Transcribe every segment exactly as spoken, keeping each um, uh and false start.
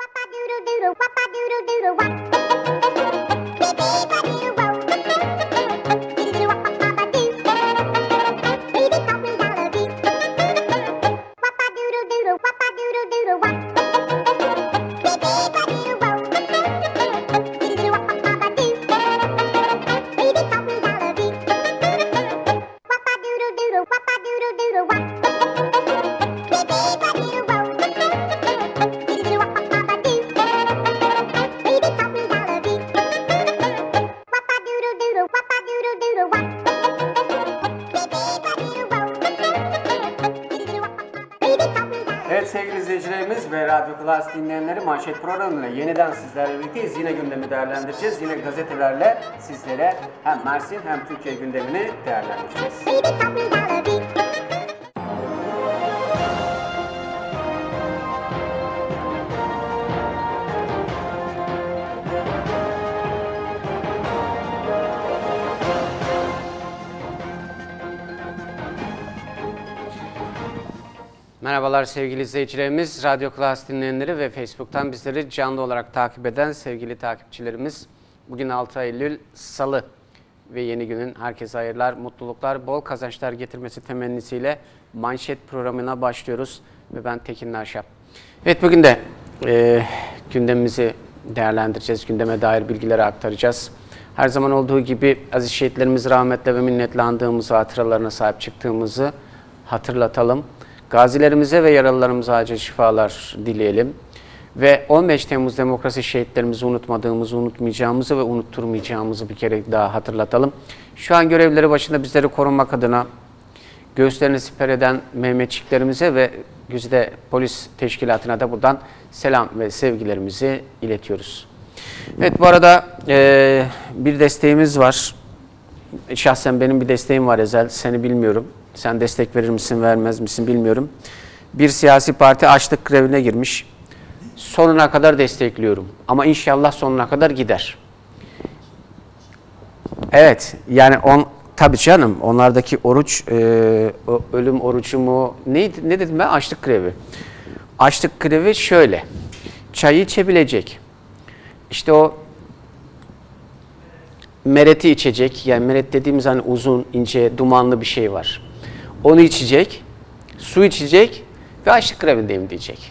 Evet sevgili izleyicilerimiz ve Radyo Klas dinleyenleri, manşet programıyla yeniden sizlerle birlikteyiz. Yine gündemi değerlendireceğiz. Yine gazetelerle sizlere hem Mersin hem Türkiye gündemini değerlendireceğiz. Merhabalar sevgili izleyicilerimiz, Radyo Klas dinleyenleri ve Facebook'tan bizleri canlı olarak takip eden sevgili takipçilerimiz. Bugün altı Eylül Salı ve yeni günün herkese hayırlar, mutluluklar, bol kazançlar getirmesi temennisiyle manşet programına başlıyoruz. Ve ben Tekin Narşap. Evet, bugün de e, gündemimizi değerlendireceğiz, gündeme dair bilgileri aktaracağız. Her zaman olduğu gibi aziz şehitlerimizi rahmetle ve minnetle andığımızı, hatıralarına sahip çıktığımızı hatırlatalım. Gazilerimize ve yaralılarımıza acil şifalar dileyelim. Ve on beş Temmuz demokrasi şehitlerimizi unutmadığımızı, unutmayacağımızı ve unutturmayacağımızı bir kere daha hatırlatalım. Şu an görevleri başında bizleri korumak adına göğüslerini siper eden Mehmetçiklerimize ve Güzide Polis Teşkilatı'na da buradan selam ve sevgilerimizi iletiyoruz. Evet, bu arada e, bir desteğimiz var. Şahsen benim bir desteğim var Ezel, seni bilmiyorum. Sen destek verir misin, vermez misin bilmiyorum. Bir siyasi parti açlık grevine girmiş. Sonuna kadar destekliyorum. Ama inşallah sonuna kadar gider. Evet, yani on, tabii canım onlardaki oruç, e, ölüm orucu mu, neydi, ne dedim ben? Açlık grevi. Açlık grevi şöyle, çayı içebilecek. İşte o mereti içecek, yani meret dediğimiz hani uzun, ince, dumanlı bir şey var. Onu içecek, su içecek ve açlık grevindeyim diyecek.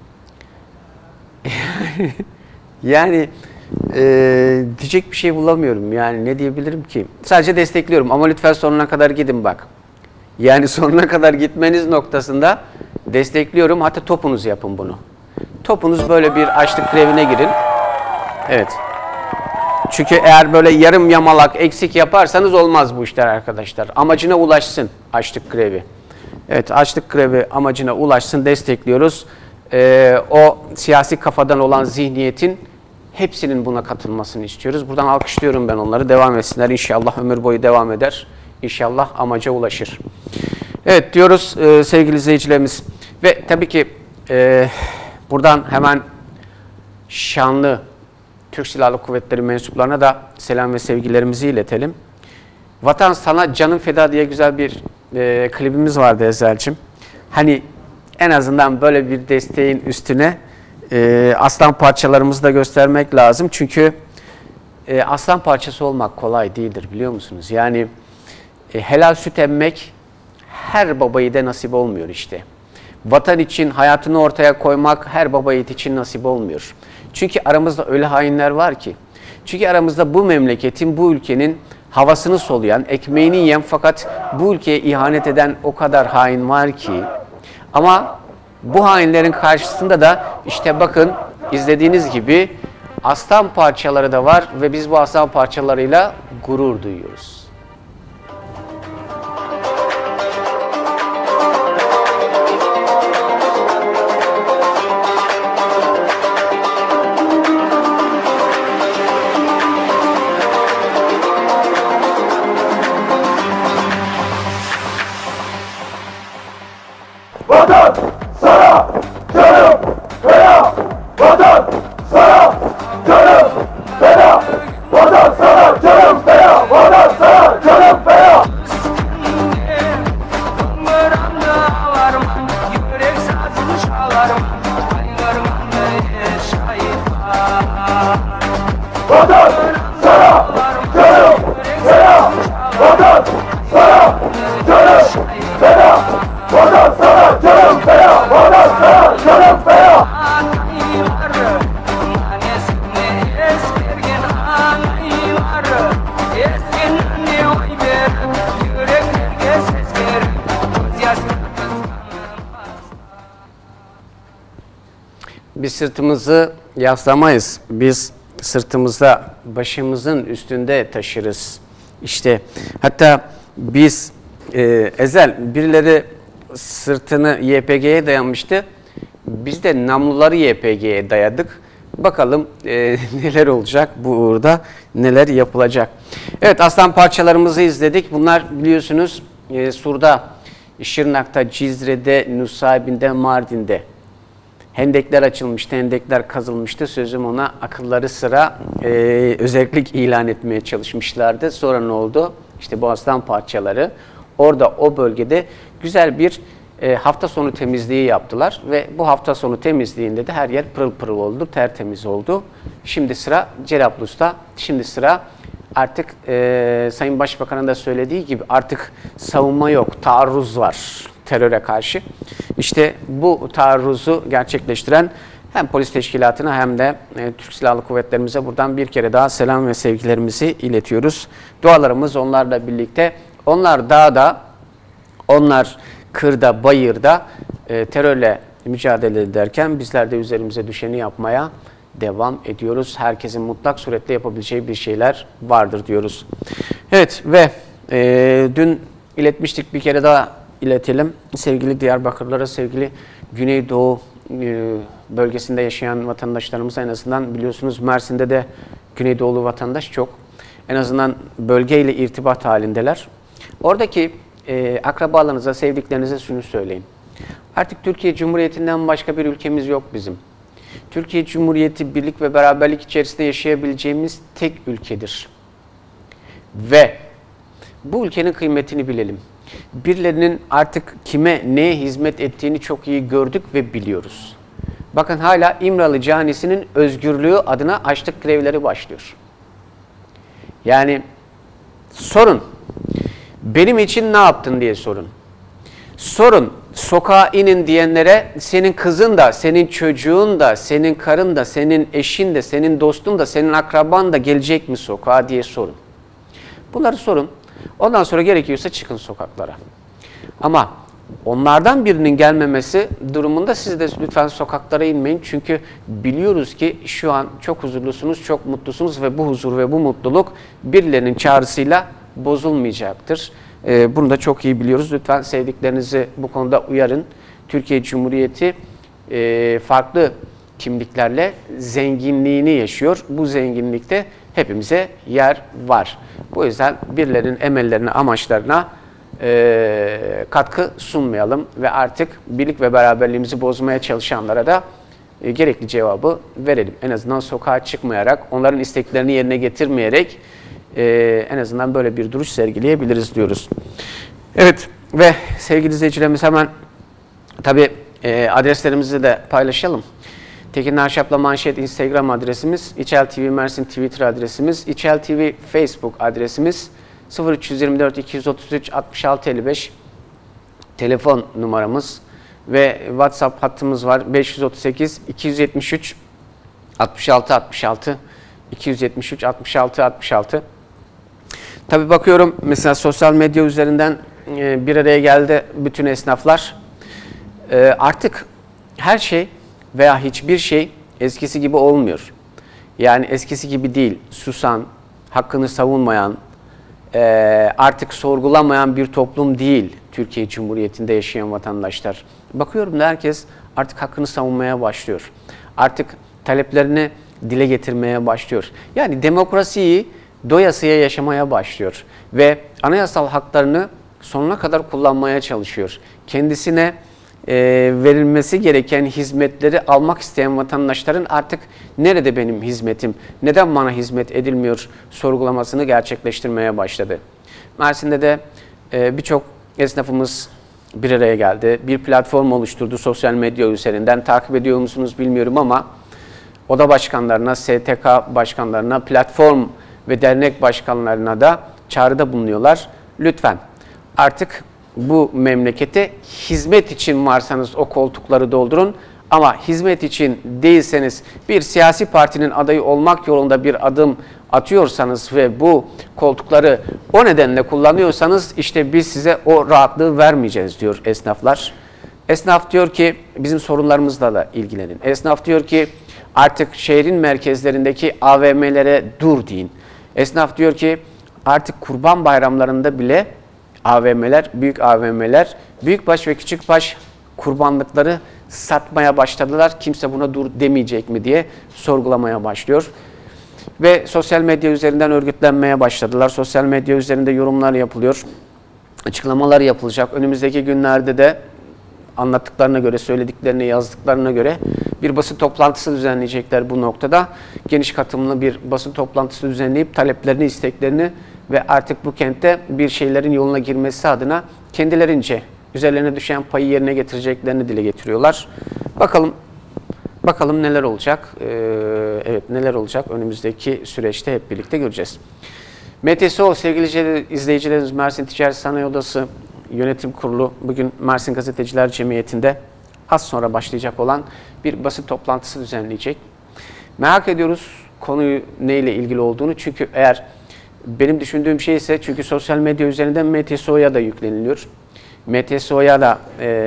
Yani e, diyecek bir şey bulamıyorum. Yani ne diyebilirim ki? Sadece destekliyorum ama lütfen sonuna kadar gidin bak. Yani sonuna kadar gitmeniz noktasında destekliyorum. Hatta topunuz yapın bunu. Topunuz böyle bir açlık grevine girin. Evet. Çünkü eğer böyle yarım yamalak eksik yaparsanız olmaz bu işler arkadaşlar. Amacına ulaşsın açlık grevi. Evet, açlık grevi amacına ulaşsın, destekliyoruz. Ee, o siyasi kafadan olan zihniyetin hepsinin buna katılmasını istiyoruz. Buradan alkışlıyorum ben onları. Devam etsinler. İnşallah ömür boyu devam eder. İnşallah amaca ulaşır. Evet diyoruz e, sevgili izleyicilerimiz. Ve tabii ki e, buradan hemen şanlı Türk Silahlı Kuvvetleri mensuplarına da selam ve sevgilerimizi iletelim. Vatan sana canım feda diye güzel bir e, klibimiz vardı Ezel'cim. Hani en azından böyle bir desteğin üstüne e, aslan parçalarımızı da göstermek lazım. Çünkü e, aslan parçası olmak kolay değildir, biliyor musunuz? Yani e, helal süt emmek her baba yiğide nasip olmuyor işte. Vatan için hayatını ortaya koymak her baba yiğit için nasip olmuyor. Çünkü aramızda öyle hainler var ki. Çünkü aramızda bu memleketin, bu ülkenin havasını soluyan, ekmeğini yiyen fakat bu ülkeye ihanet eden o kadar hain var ki. Ama bu hainlerin karşısında da işte bakın izlediğiniz gibi aslan parçaları da var ve biz bu aslan parçalarıyla gurur duyuyoruz. Vatan sana canım feda, vatan sana canım feda, vatan sana canım feda, vatan sana canım feda. Yürek sazını çalarım, aylarım yaşa biz sırtımızı yaslamayız. Biz sırtımızda, başımızın üstünde taşırız. İşte hatta biz e, ezel birileri sırtını Y P G'ye dayanmıştı. Biz de namluları Y P G'ye dayadık. Bakalım e, neler olacak bu uğurda, neler yapılacak. Evet, aslan parçalarımızı izledik. Bunlar biliyorsunuz e, Sur'da, Şırnak'ta, Cizre'de, Nusaybin'de, Mardin'de hendekler açılmıştı, hendekler kazılmıştı. Sözüm ona akılları sıra e, özellik ilan etmeye çalışmışlardı. Sonra ne oldu? İşte bu aslan parçaları orada, o bölgede güzel bir e, hafta sonu temizliği yaptılar. Ve bu hafta sonu temizliğinde de her yer pırıl pırıl oldu, tertemiz oldu. Şimdi sıra Cerablus'ta, şimdi sıra artık e, Sayın Başbakan'ın da söylediği gibi artık savunma yok, taarruz var teröre karşı. İşte bu taarruzu gerçekleştiren hem polis teşkilatına hem de e, Türk Silahlı Kuvvetlerimize buradan bir kere daha selam ve sevgilerimizi iletiyoruz. Dualarımız onlarla birlikte. Onlar dağda, onlar kırda, bayırda e, terörle mücadele ederken bizler de üzerimize düşeni yapmaya devam ediyoruz. Herkesin mutlak suretle yapabileceği bir şeyler vardır diyoruz. Evet ve e, dün iletmiştik, bir kere daha iletelim. Sevgili Diyarbakırlara, sevgili Güneydoğu e, bölgesinde yaşayan vatandaşlarımıza, en azından biliyorsunuz Mersin'de de Güneydoğulu vatandaş çok. En azından bölgeyle irtibat halindeler. Oradaki e, akrabalarınıza, sevdiklerinize şunu söyleyin. Artık Türkiye Cumhuriyeti'nden başka bir ülkemiz yok bizim. Türkiye Cumhuriyeti birlik ve beraberlik içerisinde yaşayabileceğimiz tek ülkedir. Ve bu ülkenin kıymetini bilelim. Birilerinin artık kime, neye hizmet ettiğini çok iyi gördük ve biliyoruz. Bakın hala İmralı Canisi'nin özgürlüğü adına açlık grevleri başlıyor. Yani sorun, benim için ne yaptın diye sorun. Sorun, sokağa inin diyenlere senin kızın da, senin çocuğun da, senin karın da, senin eşin de, senin dostun da, senin akraban da gelecek mi sokağa diye sorun. Bunları sorun. Ondan sonra gerekiyorsa çıkın sokaklara. Ama onlardan birinin gelmemesi durumunda siz de lütfen sokaklara inmeyin. Çünkü biliyoruz ki şu an çok huzurlusunuz, çok mutlusunuz ve bu huzur ve bu mutluluk birilerinin çağrısıyla bozulmayacaktır. Ee, bunu da çok iyi biliyoruz. Lütfen sevdiklerinizi bu konuda uyarın. Türkiye Cumhuriyeti e, farklı kimliklerle zenginliğini yaşıyor. Bu zenginlikte hepimize yer var. Bu yüzden birilerinin emellerine, amaçlarına e, katkı sunmayalım ve artık birlik ve beraberliğimizi bozmaya çalışanlara da e, gerekli cevabı verelim. En azından sokağa çıkmayarak, onların isteklerini yerine getirmeyerek e, en azından böyle bir duruş sergileyebiliriz diyoruz. Evet ve sevgili izleyicilerimiz, hemen tabii e, adreslerimizi de paylaşalım. Tekin Arşap'la Manşet Instagram adresimiz, İçel T V Mersin Twitter adresimiz, İçel T V Facebook adresimiz, sıfır üç yüz yirmi dört iki yüz otuz üç altmış altı elli beş telefon numaramız ve WhatsApp hattımız var, beş yüz otuz sekiz iki yüz yetmiş üç altmış altı altmış altı iki yüz yetmiş üç altmış altı altmış altı. Tabii bakıyorum mesela sosyal medya üzerinden e, bir araya geldi bütün esnaflar. E, artık her şey veya hiçbir şey eskisi gibi olmuyor. Yani eskisi gibi değil. Susan, hakkını savunmayan, e, artık sorgulamayan bir toplum değil Türkiye Cumhuriyeti'nde yaşayan vatandaşlar. Bakıyorum da herkes artık hakkını savunmaya başlıyor. Artık taleplerini dile getirmeye başlıyor. Yani demokrasiyi doyasıya yaşamaya başlıyor. Ve anayasal haklarını sonuna kadar kullanmaya çalışıyor. Kendisine E, verilmesi gereken hizmetleri almak isteyen vatandaşların artık nerede benim hizmetim, neden bana hizmet edilmiyor sorgulamasını gerçekleştirmeye başladı. Mersin'de de e, birçok esnafımız bir araya geldi. Bir platform oluşturdu sosyal medya üzerinden. Takip ediyor musunuz bilmiyorum ama oda başkanlarına, S T K başkanlarına, platform ve dernek başkanlarına da çağrıda bulunuyorlar. Lütfen artık bu memlekete hizmet için varsanız o koltukları doldurun, ama hizmet için değilseniz, bir siyasi partinin adayı olmak yolunda bir adım atıyorsanız ve bu koltukları o nedenle kullanıyorsanız işte biz size o rahatlığı vermeyeceğiz diyor esnaflar. Esnaf diyor ki bizim sorunlarımızla da ilgilenin. Esnaf diyor ki artık şehrin merkezlerindeki A V M'lere dur deyin. Esnaf diyor ki artık kurban bayramlarında bile A V M'ler, büyük A V M'ler, büyükbaş ve küçükbaş kurbanlıkları satmaya başladılar. Kimse buna dur demeyecek mi diye sorgulamaya başlıyor. Ve sosyal medya üzerinden örgütlenmeye başladılar. Sosyal medya üzerinde yorumlar yapılıyor. Açıklamalar yapılacak. Önümüzdeki günlerde de anlattıklarına göre, söylediklerine, yazdıklarına göre bir basın toplantısı düzenleyecekler bu noktada. Geniş katılımlı bir basın toplantısı düzenleyip taleplerini, isteklerini ve artık bu kentte bir şeylerin yoluna girmesi adına kendilerince üzerlerine düşen payı yerine getireceklerini dile getiriyorlar. Bakalım bakalım neler olacak. Ee, evet neler olacak önümüzdeki süreçte hep birlikte göreceğiz. M T S O sevgili izleyicilerimiz, Mersin Ticaret Sanayi Odası Yönetim Kurulu bugün Mersin Gazeteciler Cemiyeti'nde az sonra başlayacak olan bir basın toplantısı düzenleyecek. Merak ediyoruz konuyu neyle ilgili olduğunu, çünkü eğer benim düşündüğüm şey ise, çünkü sosyal medya üzerinden M T S O'ya da yükleniliyor. M T S O'ya da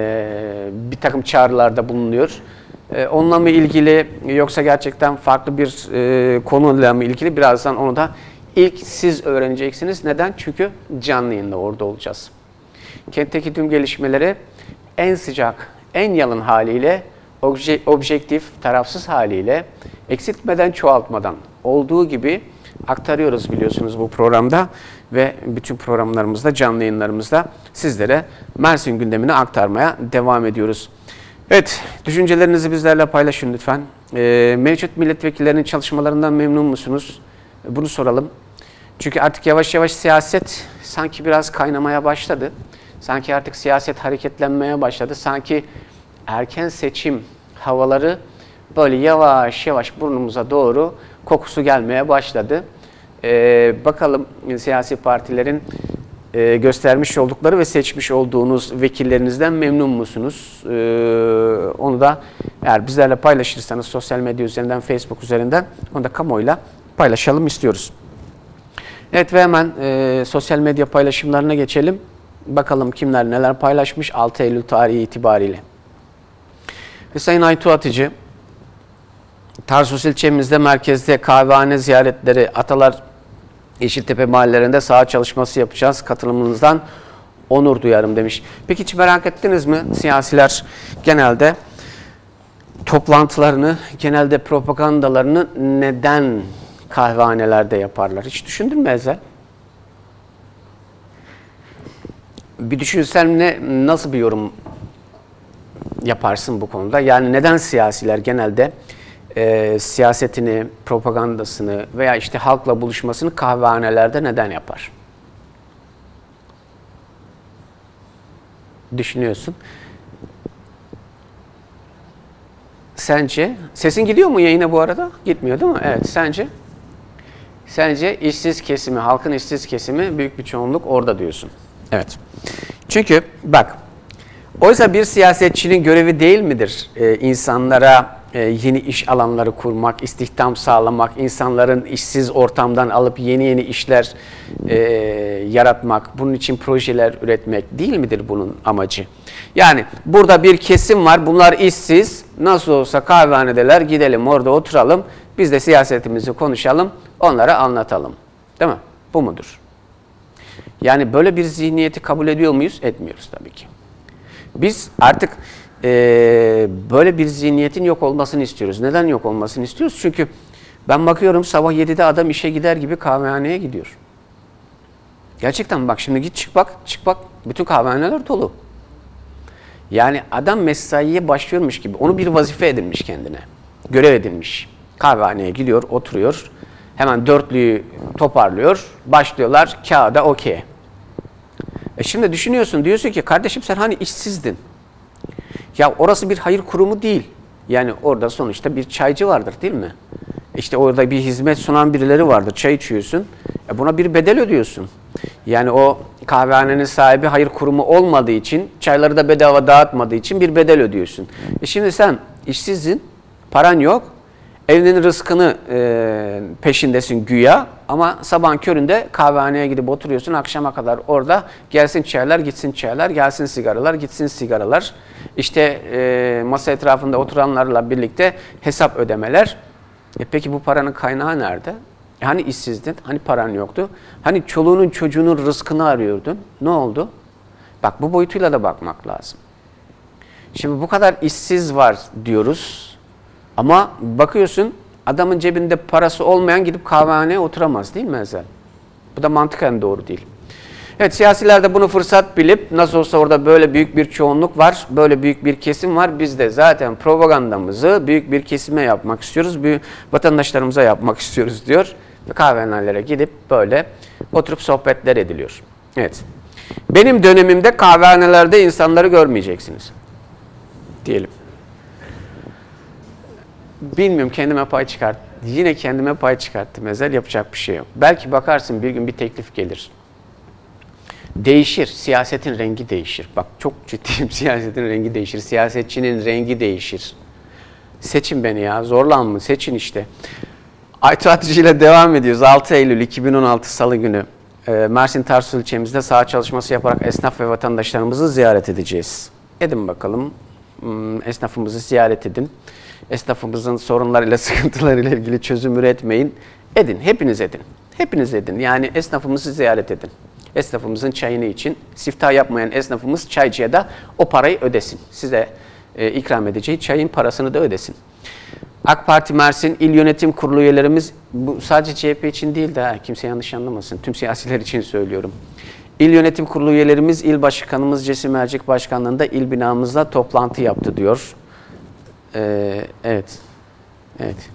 e, bir takım çağrılarda bulunuyor. E, onunla mı ilgili yoksa gerçekten farklı bir e, konuyla mı ilgili, birazdan onu da ilk siz öğreneceksiniz. Neden? Çünkü canlı yayında orada olacağız. Kentteki tüm gelişmeleri en sıcak, en yalın haliyle, obje, objektif, tarafsız haliyle, eksiltmeden, çoğaltmadan olduğu gibi aktarıyoruz biliyorsunuz bu programda ve bütün programlarımızda, canlı yayınlarımızda sizlere Mersin gündemini aktarmaya devam ediyoruz. Evet, düşüncelerinizi bizlerle paylaşın lütfen. Ee, mevcut milletvekillerinin çalışmalarından memnun musunuz? Bunu soralım. Çünkü artık yavaş yavaş siyaset sanki biraz kaynamaya başladı. Sanki artık siyaset hareketlenmeye başladı. Sanki erken seçim havaları böyle yavaş yavaş burnumuza doğru kokusu gelmeye başladı. Ee, bakalım siyasi partilerin e, göstermiş oldukları ve seçmiş olduğunuz vekillerinizden memnun musunuz? Ee, onu da eğer bizlerle paylaşırsanız sosyal medya üzerinden, Facebook üzerinden, onu da kamuoyuyla paylaşalım istiyoruz. Evet ve hemen e, sosyal medya paylaşımlarına geçelim. Bakalım kimler neler paylaşmış altı Eylül tarihi itibariyle. Ve Sayın Aytu Atıcı, Tarsus ilçemizde merkezde kahvehane ziyaretleri, Atalar Yeşiltepe mahallelerinde saha çalışması yapacağız. Katılımınızdan onur duyarım demiş. Peki hiç merak ettiniz mi? Siyasiler genelde toplantılarını, genelde propagandalarını neden kahvehanelerde yaparlar? Hiç düşündün mü Ezel? Bir düşünsen ne, nasıl bir yorum yaparsın bu konuda? Yani neden siyasiler genelde e, siyasetini, propagandasını veya işte halkla buluşmasını kahvehanelerde neden yapar? Düşünüyorsun. Sence? Sesin gidiyor mu yayına bu arada? Gitmiyor değil mi? Evet. Sence? Sence işsiz kesimi, halkın işsiz kesimi büyük bir çoğunluk orada diyorsun. Evet. Çünkü bak, oysa bir siyasetçinin görevi değil midir e, insanlara e, yeni iş alanları kurmak, istihdam sağlamak, insanların işsiz ortamdan alıp yeni yeni işler e, yaratmak, bunun için projeler üretmek değil midir bunun amacı? Yani burada bir kesim var, bunlar işsiz, nasıl olsa kahvehanedeler, gidelim orada oturalım, biz de siyasetimizi konuşalım, onlara anlatalım. Değil mi? Bu mudur? Yani böyle bir zihniyeti kabul ediyor muyuz? Etmiyoruz tabii ki. Biz artık e, böyle bir zihniyetin yok olmasını istiyoruz. Neden yok olmasını istiyoruz? Çünkü ben bakıyorum sabah yedide adam işe gider gibi kahvehaneye gidiyor. Gerçekten bak şimdi git çık bak, çık bak bütün kahvehaneler dolu. Yani adam mesaiye başlıyormuş gibi, onu bir vazife edinmiş kendine. Görev edinmiş. Kahvehaneye gidiyor, oturuyor. Hemen dörtlüyü toparlıyor. Başlıyorlar kağıda okey. E şimdi düşünüyorsun, diyorsun ki kardeşim sen hani işsizdin. Ya orası bir hayır kurumu değil. Yani orada sonuçta bir çaycı vardır değil mi? İşte orada bir hizmet sunan birileri vardır. Çay içiyorsun. E buna bir bedel ödüyorsun. Yani o kahvehanenin sahibi hayır kurumu olmadığı için, çayları da bedava dağıtmadığı için bir bedel ödüyorsun. E şimdi sen işsizsin, paran yok. Evinin rızkını e, peşindesin güya. Ama sabahın köründe kahvehaneye gidip oturuyorsun akşama kadar orada, gelsin çaylar gitsin çaylar, gelsin sigaralar gitsin sigaralar. İşte e, masa etrafında oturanlarla birlikte hesap ödemeler. E peki bu paranın kaynağı nerede? E hani işsizdin, hani paran yoktu, hani çoluğunun çocuğunun rızkını arıyordun, ne oldu? Bak bu boyutuyla da bakmak lazım. Şimdi bu kadar işsiz var diyoruz ama bakıyorsun adamın cebinde parası olmayan gidip kahvehaneye oturamaz değil mi Ezel? Bu da mantıken doğru değil. Evet, siyasiler de bunu fırsat bilip nasıl olsa orada böyle büyük bir çoğunluk var, böyle büyük bir kesim var. Biz de zaten propagandamızı büyük bir kesime yapmak istiyoruz, büyük vatandaşlarımıza yapmak istiyoruz diyor. Ve kahvehanelere gidip böyle oturup sohbetler ediliyor. Evet. Benim dönemimde kahvehanelerde insanları görmeyeceksiniz diyelim. Bilmiyorum, kendime pay çıkart. Yine kendime pay çıkarttım. Ezel, yapacak bir şey yok. Belki bakarsın bir gün bir teklif gelir. Değişir. Siyasetin rengi değişir. Bak çok ciddiyim. Siyasetin rengi değişir. Siyasetçinin rengi değişir. Seçin beni ya. Zorlanma. Seçin işte. Aytu Atıcı ile devam ediyoruz. altı Eylül iki bin on altı Salı günü Mersin Tarsus ilçemizde saha çalışması yaparak esnaf ve vatandaşlarımızı ziyaret edeceğiz. Edin bakalım. Esnafımızı ziyaret edin. Esnafımızın sorunlarıyla, sıkıntılarıyla ilgili çözüm üretmeyin. Edin. Hepiniz edin. Hepiniz edin. Yani esnafımızı ziyaret edin. Esnafımızın çayını için. Siftah yapmayan esnafımız çaycıya da o parayı ödesin. Size e, ikram edeceği çayın parasını da ödesin. AK Parti Mersin İl Yönetim Kurulu üyelerimiz, bu sadece C H P için değil de ha, kimse yanlış anlamasın. Tüm siyasiler için söylüyorum. İl Yönetim Kurulu üyelerimiz İl Başkanımız Cesim Ercik Başkanlığı'nda il binamızda toplantı yaptı diyor. Ee, evet. Evet.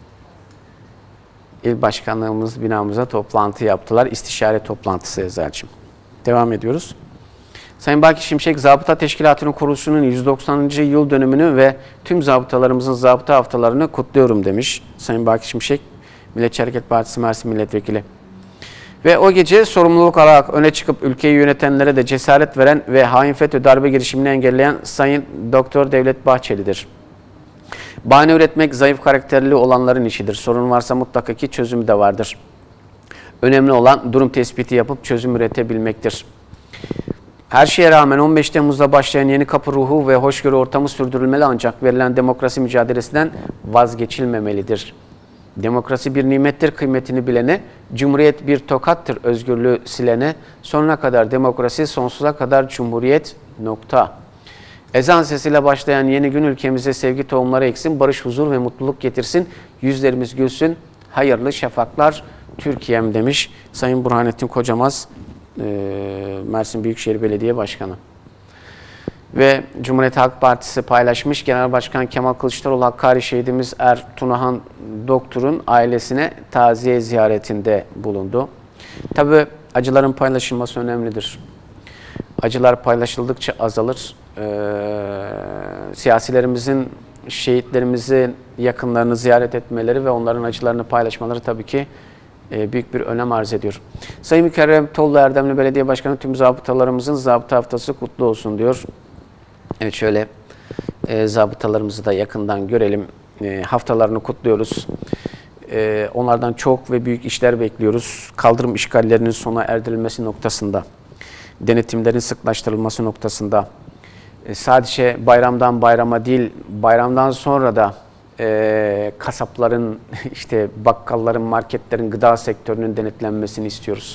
İl Başkanlığımız binamıza toplantı yaptılar. İstişare toplantısı Ezel'cim. Devam ediyoruz. Sayın Baki Şimşek, Zabıta Teşkilatı'nın kuruluşunun yüz doksanıncı yıl dönümünü ve tüm zabıtalarımızın zabıta haftalarını kutluyorum demiş. Sayın Baki Şimşek, Milliyetçi Hareket Partisi Mersin Milletvekili. Ve o gece sorumluluk alarak öne çıkıp ülkeyi yönetenlere de cesaret veren ve hain FETÖ darbe girişimini engelleyen Sayın Doktor Devlet Bahçeli'dir. Bahane üretmek zayıf karakterli olanların işidir. Sorun varsa mutlaka ki çözümü de vardır. Önemli olan durum tespiti yapıp çözüm üretebilmektir. Her şeye rağmen on beş Temmuz'da başlayan yeni kapı ruhu ve hoşgörü ortamı sürdürülmeli, ancak verilen demokrasi mücadelesinden vazgeçilmemelidir. Demokrasi bir nimettir, kıymetini bilene, cumhuriyet bir tokattır, özgürlüğü silene, sonuna kadar demokrasi, sonsuza kadar cumhuriyet, nokta. Ezan sesiyle başlayan yeni gün ülkemize sevgi tohumları eksin, barış, huzur ve mutluluk getirsin, yüzlerimiz gülsün, hayırlı şafaklar Türkiye'm demiş Sayın Burhanettin Kocamaz, Mersin Büyükşehir Belediye Başkanı. Ve Cumhuriyet Halk Partisi paylaşmış, Genel Başkan Kemal Kılıçdaroğlu Hakkari şehidimiz Ertuğrul Doktor'un ailesine taziye ziyaretinde bulundu. Tabii acıların paylaşılması önemlidir. Acılar paylaşıldıkça azalır. Ee, siyasilerimizin şehitlerimizin yakınlarını ziyaret etmeleri ve onların acılarını paylaşmaları tabii ki e, büyük bir önem arz ediyor. Sayın Mükerrem Tollu Erdemli Belediye Başkanı, tüm zabıtalarımızın zabıta haftası kutlu olsun diyor. Evet, şöyle e, zabıtalarımızı da yakından görelim. E, haftalarını kutluyoruz. E, onlardan çok ve büyük işler bekliyoruz. Kaldırım işgallerinin sona erdirilmesi noktasında, denetimlerin sıklaştırılması noktasında, e, sadece bayramdan bayrama değil, bayramdan sonra da e, kasapların, işte bakkalların, marketlerin, gıda sektörünün denetlenmesini istiyoruz.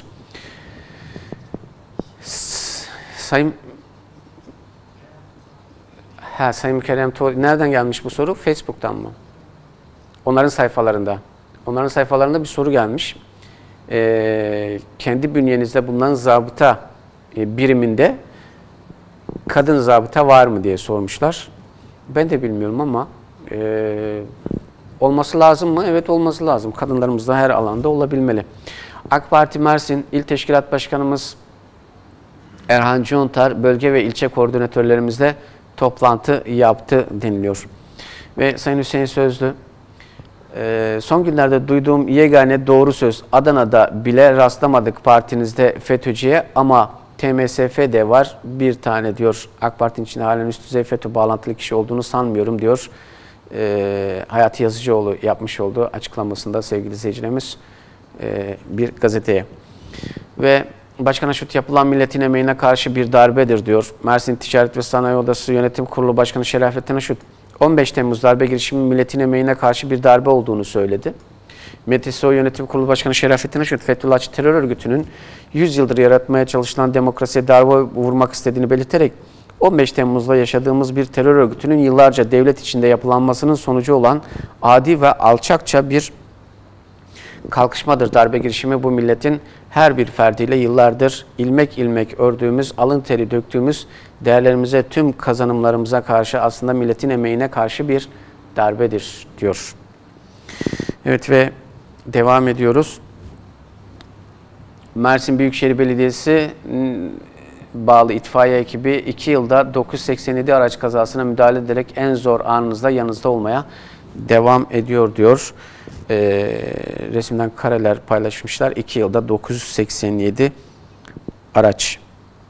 Sayın Ha, Sayın Mükerrem Tuğ, nereden gelmiş bu soru? Facebook'tan mı? Onların sayfalarında. Onların sayfalarında bir soru gelmiş. Ee, kendi bünyenizde bulunan zabıta e, biriminde kadın zabıta var mı diye sormuşlar. Ben de bilmiyorum ama e, olması lazım mı? Evet, olması lazım. Kadınlarımız da her alanda olabilmeli. AK Parti Mersin İl Teşkilat Başkanımız Erhan Contar, bölge ve ilçe koordinatörlerimizle toplantı yaptı deniliyor. Ve Sayın Hüseyin Sözlü, son günlerde duyduğum yegane doğru söz, Adana'da bile rastlamadık partinizde FETÖ'cüye ama T M S F de var bir tane diyor. AK Parti'nin içinde halen üst düzey FETÖ bağlantılı kişi olduğunu sanmıyorum diyor. E, Hayati Yazıcıoğlu yapmış olduğu açıklamasında sevgili izleyicilerimiz. e, bir gazeteye. Ve Başkan Aşut yapılan milletin emeğine karşı bir darbedir diyor. Mersin Ticaret ve Sanayi Odası Yönetim Kurulu Başkanı Şerafettin Aşut, on beş Temmuz darbe girişimi milletin emeğine karşı bir darbe olduğunu söyledi. M T S O Yönetim Kurulu Başkanı Şerafettin Aşut, Fethullahçı terör örgütünün yüz yıldır yaratmaya çalışılan demokrasiye darbe vurmak istediğini belirterek, on beş Temmuz'da yaşadığımız bir terör örgütünün yıllarca devlet içinde yapılanmasının sonucu olan adi ve alçakça bir kalkışmadır. Darbe girişimi bu milletin her bir ferdiyle yıllardır ilmek ilmek ördüğümüz, alın teri döktüğümüz değerlerimize, tüm kazanımlarımıza karşı, aslında milletin emeğine karşı bir darbedir diyor. Evet ve devam ediyoruz. Mersin Büyükşehir Belediyesi bağlı itfaiye ekibi iki yılda dokuz yüz seksen yedi araç kazasına müdahale ederek en zor anınızda yanınızda olmaya devam ediyor diyor. Ee, resimden kareler paylaşmışlar. iki yılda dokuz yüz seksen yedi araç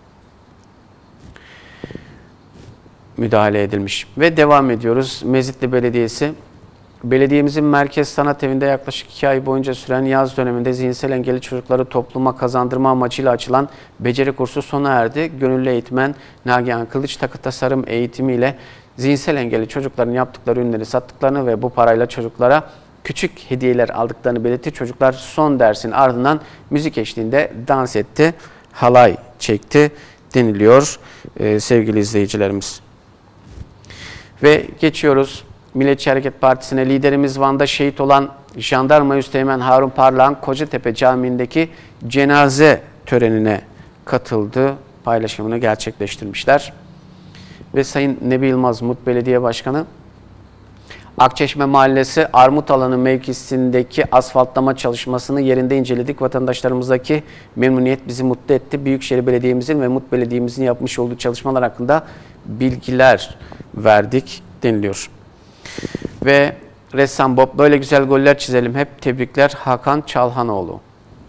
müdahale edilmiş. Ve devam ediyoruz. Mezitli Belediyesi, belediyemizin Merkez Sanat Evi'nde yaklaşık iki ay boyunca süren yaz döneminde zihinsel engelli çocukları topluma kazandırma amacıyla açılan beceri kursu sona erdi. Gönüllü eğitmen Nagihan Kılıç takı tasarım eğitimiyle zihinsel engelli çocukların yaptıkları ürünleri sattıklarını ve bu parayla çocuklara küçük hediyeler aldıklarını belirtti. Çocuklar son dersin ardından müzik eşliğinde dans etti, halay çekti deniliyor ee, sevgili izleyicilerimiz. Ve geçiyoruz Milliyetçi Hareket Partisi'ne. Liderimiz Van'da şehit olan Jandarma Üsteğmen Harun Parlak'ın Kocatepe Camii'ndeki cenaze törenine katıldı. Paylaşımını gerçekleştirmişler. Ve Sayın Nebi Yılmaz Mut Belediye Başkanı, Akçeşme Mahallesi Armut Alanı mevkisindeki asfaltlama çalışmasını yerinde inceledik. Vatandaşlarımızdaki memnuniyet bizi mutlu etti. Büyükşehir Belediye'mizin ve Mut Belediye'mizin yapmış olduğu çalışmalar hakkında bilgiler verdik deniliyor. Ve ressam Bob, böyle güzel goller çizelim hep, tebrikler Hakan Çalhanoğlu.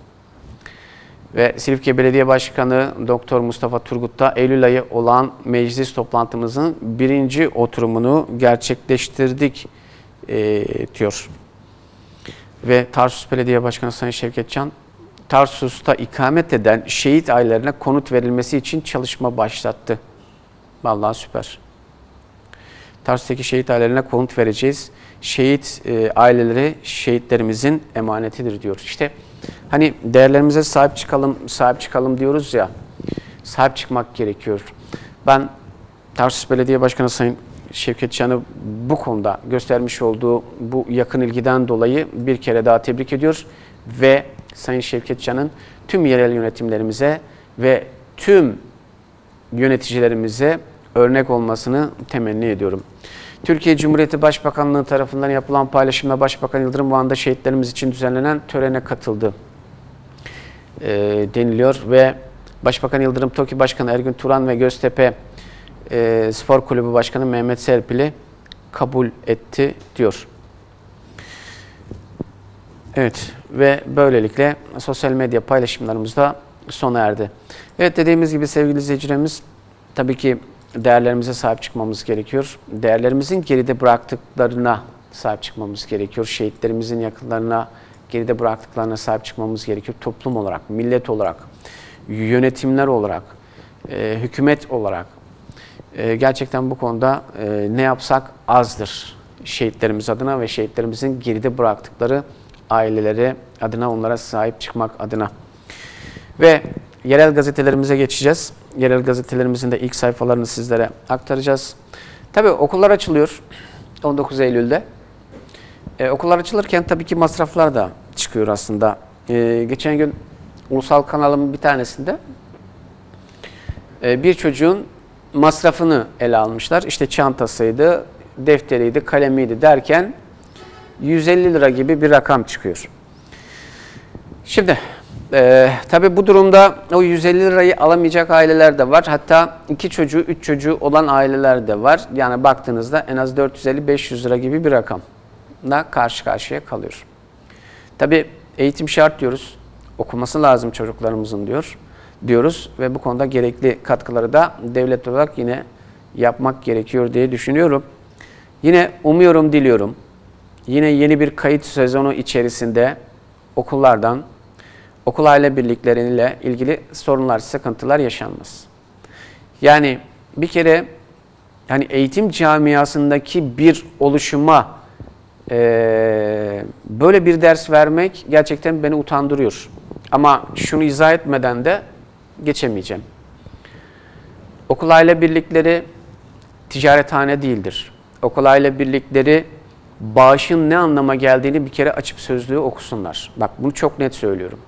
Ve Silifke Belediye Başkanı Doktor Mustafa Turgut da Eylül ayı olan meclis toplantımızın birinci oturumunu gerçekleştirdik e, diyor. Ve Tarsus Belediye Başkanı Sayın Şevket Can, Tarsus'ta ikamet eden şehit ailelerine konut verilmesi için çalışma başlattı. Vallahi süper. Tarsus'taki şehit ailelerine konut vereceğiz. Şehit e, aileleri şehitlerimizin emanetidir diyor. İşte hani değerlerimize sahip çıkalım, sahip çıkalım diyoruz ya, sahip çıkmak gerekiyor. Ben Tarsus Belediye Başkanı Sayın Şevket Can'ı bu konuda göstermiş olduğu bu yakın ilgiden dolayı bir kere daha tebrik ediyor ve Sayın Şevket Can'ın tüm yerel yönetimlerimize ve tüm yöneticilerimize örnek olmasını temenni ediyorum. Türkiye Cumhuriyeti Başbakanlığı tarafından yapılan paylaşımda Başbakan Yıldırım Van'da şehitlerimiz için düzenlenen törene katıldı e, deniliyor ve Başbakan Yıldırım, TOKİ Başkanı Ergün Turan ve Göztepe e, Spor Kulübü Başkanı Mehmet Serpil'i kabul etti diyor. Evet ve böylelikle sosyal medya paylaşımlarımız da sona erdi. Evet, dediğimiz gibi sevgili izleyicilerimiz, tabii ki değerlerimize sahip çıkmamız gerekiyor. Değerlerimizin geride bıraktıklarına sahip çıkmamız gerekiyor. Şehitlerimizin yakınlarına geride bıraktıklarına sahip çıkmamız gerekiyor. Toplum olarak, millet olarak, yönetimler olarak, e, hükümet olarak e, gerçekten bu konuda e, ne yapsak azdır. Şehitlerimiz adına ve şehitlerimizin geride bıraktıkları aileleri adına, onlara sahip çıkmak adına. Ve yerel gazetelerimize geçeceğiz. Yerel gazetelerimizin de ilk sayfalarını sizlere aktaracağız. Tabii okullar açılıyor on dokuz Eylül'de. Ee, okullar açılırken tabii ki masraflar da çıkıyor aslında. Ee, geçen gün ulusal kanalımın bir tanesinde e, bir çocuğun masrafını ele almışlar. İşte çantasıydı, defteriydi, kalemiydi derken yüz elli lira gibi bir rakam çıkıyor. Şimdi Ee, tabii bu durumda o yüz elli lirayı alamayacak aileler de var. Hatta iki çocuğu, üç çocuğu olan aileler de var. Yani baktığınızda en az dört yüz elli beş yüz lira gibi bir rakamla karşı karşıya kalıyor. Tabii eğitim şart diyoruz. Okuması lazım çocuklarımızın diyor. diyoruz ve bu konuda gerekli katkıları da devlet olarak yine yapmak gerekiyor diye düşünüyorum. Yine umuyorum, diliyorum. Yine yeni bir kayıt sezonu içerisinde okullardan, okul aile birlikleriyle ilgili sorunlar, sıkıntılar yaşanmaz. Yani bir kere yani eğitim camiasındaki bir oluşuma e, böyle bir ders vermek gerçekten beni utandırıyor. Ama şunu izah etmeden de geçemeyeceğim. Okul aile birlikleri ticarethane değildir. Okul aile birlikleri bağışın ne anlama geldiğini bir kere açıp sözlüğü okusunlar. Bak bunu çok net söylüyorum.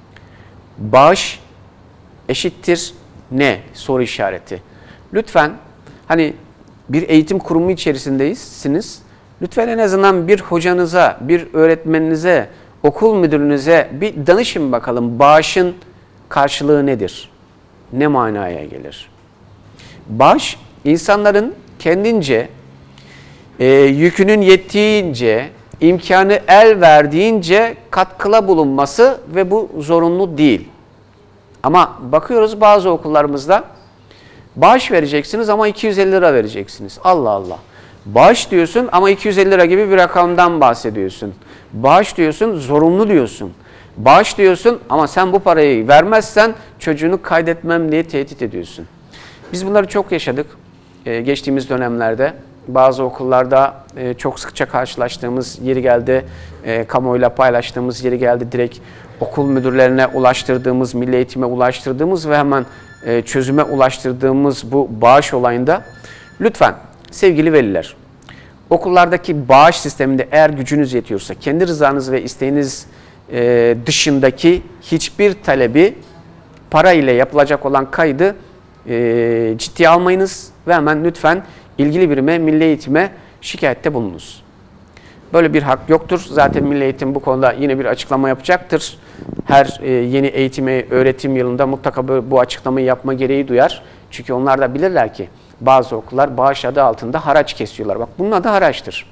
Bağış eşittir ne? Soru işareti. Lütfen hani bir eğitim kurumu içerisindeyizsiniz. Lütfen en azından bir hocanıza, bir öğretmeninize, okul müdürünüze bir danışın bakalım bağışın karşılığı nedir? Ne manaya gelir? Bağış insanların kendince e, yükünün yettiğince, imkanı el verdiğince katkıla bulunması ve bu zorunlu değil. Ama bakıyoruz bazı okullarımızda bağış vereceksiniz ama iki yüz elli lira vereceksiniz. Allah Allah. Bağış diyorsun ama iki yüz elli lira gibi bir rakamdan bahsediyorsun. Bağış diyorsun, zorunlu diyorsun. Bağış diyorsun ama sen bu parayı vermezsen çocuğunu kaydetmem diye tehdit ediyorsun. Biz bunları çok yaşadık ee, geçtiğimiz dönemlerde. Bazı okullarda e, çok sıkça karşılaştığımız yeri geldi, e, kamuoyuyla paylaştığımız yeri geldi, direkt okul müdürlerine ulaştırdığımız, milli eğitime ulaştırdığımız ve hemen e, çözüme ulaştırdığımız bu bağış olayında lütfen sevgili veliler, okullardaki bağış sisteminde eğer gücünüz yetiyorsa, kendi rızanız ve isteğiniz e, dışındaki hiçbir talebi, para ile yapılacak olan kaydı e, ciddiye almayınız ve hemen lütfen ilgili birime, milli eğitime şikayette bulununuz. Böyle bir hak yoktur. Zaten milli eğitim bu konuda yine bir açıklama yapacaktır. Her e, yeni eğitimi, öğretim yılında mutlaka bu açıklamayı yapma gereği duyar. Çünkü onlar da bilirler ki bazı okullar bağış adı altında haraç kesiyorlar. Bak bunun adı haraçtır.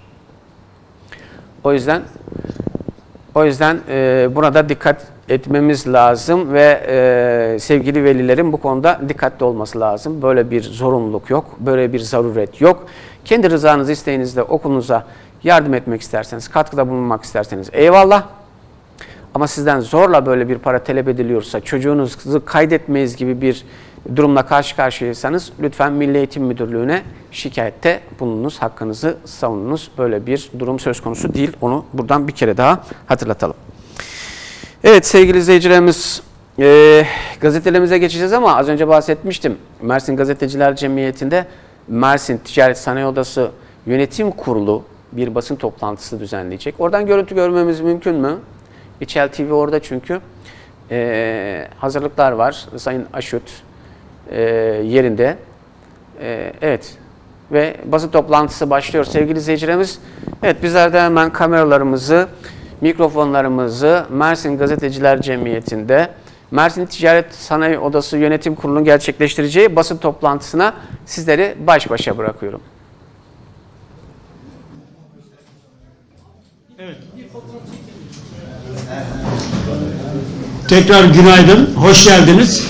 O yüzden o yüzden e, buna da dikkat etmemiz lazım ve e, sevgili velilerin bu konuda dikkatli olması lazım. Böyle bir zorunluluk yok, böyle bir zaruret yok. Kendi rızanız, isteğinizle okulunuza yardım etmek isterseniz, katkıda bulunmak isterseniz eyvallah. Ama sizden zorla böyle bir para talep ediliyorsa, çocuğunuzu kaydetmeyiz gibi bir durumla karşı karşıyaysanız lütfen Milli Eğitim Müdürlüğü'ne şikayette bulununuz, hakkınızı savununuz. Böyle bir durum söz konusu değil. Onu buradan bir kere daha hatırlatalım. Evet sevgili izleyicilerimiz, e, gazetelerimize geçeceğiz ama az önce bahsetmiştim. Mersin Gazeteciler Cemiyeti'nde Mersin Ticaret Sanayi Odası Yönetim Kurulu bir basın toplantısı düzenleyecek. Oradan görüntü görmemiz mümkün mü? İçel T V orada çünkü. E, hazırlıklar var. Sayın Aşut e, yerinde. E, evet. Ve basın toplantısı başlıyor sevgili izleyicilerimiz. Evet bizler de hemen kameralarımızı, mikrofonlarımızı Mersin Gazeteciler Cemiyeti'nde Mersin Ticaret Sanayi Odası Yönetim Kurulu'nun gerçekleştireceği basın toplantısına sizleri baş başa bırakıyorum. Evet. Tekrar günaydın, hoş geldiniz.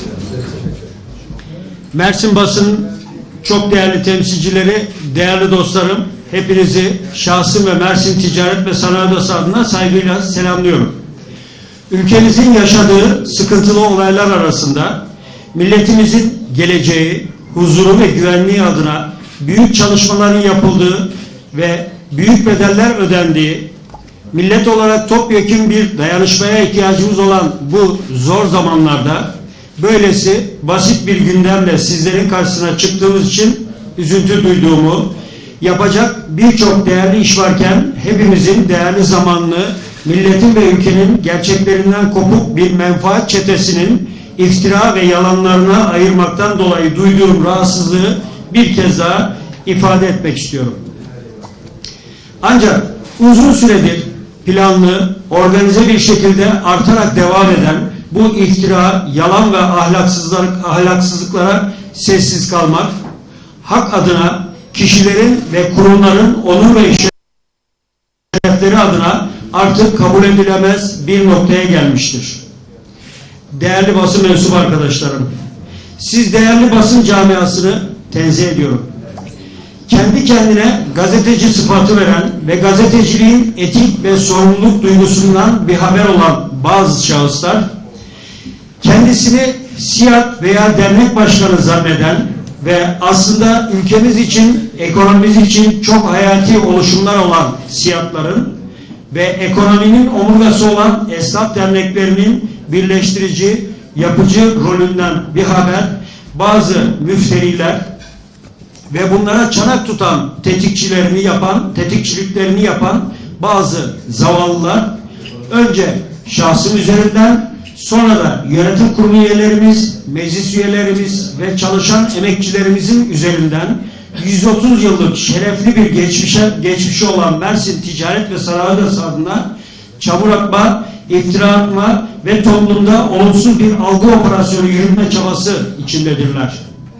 Mersin basın çok değerli temsilcileri, değerli dostlarım, hepinizi şahsım ve Mersin Ticaret ve Sanayi Odası adına saygıyla selamlıyorum. Ülkemizin yaşadığı sıkıntılı olaylar arasında milletimizin geleceği, huzuru ve güvenliği adına büyük çalışmaların yapıldığı ve büyük bedeller ödendiği, millet olarak topyekün bir dayanışmaya ihtiyacımız olan bu zor zamanlarda böylesi basit bir gündemle sizlerin karşısına çıktığımız için üzüntü duyduğumu, yapacak birçok değerli iş varken hepimizin değerli zamanını milletin ve ülkenin gerçeklerinden kopuk bir menfaat çetesinin iftira ve yalanlarına ayırmaktan dolayı duyduğum rahatsızlığı bir kez daha ifade etmek istiyorum. Ancak uzun süredir planlı, organize bir şekilde artarak devam eden bu iftira, yalan ve ahlaksızlık, ahlaksızlıklara sessiz kalmak, hak adına kişilerin ve kurumların onur ve şerefleri adına artık kabul edilemez bir noktaya gelmiştir. Değerli basın mensubu arkadaşlarım, siz değerli basın camiasını tenzih ediyorum. Kendi kendine gazeteci sıfatı veren ve gazeteciliğin etik ve sorumluluk duygusundan bir haber olan bazı şahıslar kendisini SİAD veya dernek başkanı zanneden ve aslında ülkemiz için, ekonomimiz için çok hayati oluşumlar olan SİAD'ların ve ekonominin omurgası olan esnaf derneklerinin birleştirici, yapıcı rolünden bir haber bazı müfteriler ve bunlara çanak tutan tetikçilerini yapan, tetikçiliklerini yapan bazı zavallılar önce şahsım üzerinden, sonra da yönetim kurulu üyelerimiz, meclis üyelerimiz ve çalışan emekçilerimizin üzerinden yüz otuz yıllık şerefli bir geçmişe, geçmişi olan Mersin Ticaret ve Sanayi Odası adına çamur atma, iftira atma ve toplumda olumsuz bir algı operasyonu yürütme çabası içindedirler.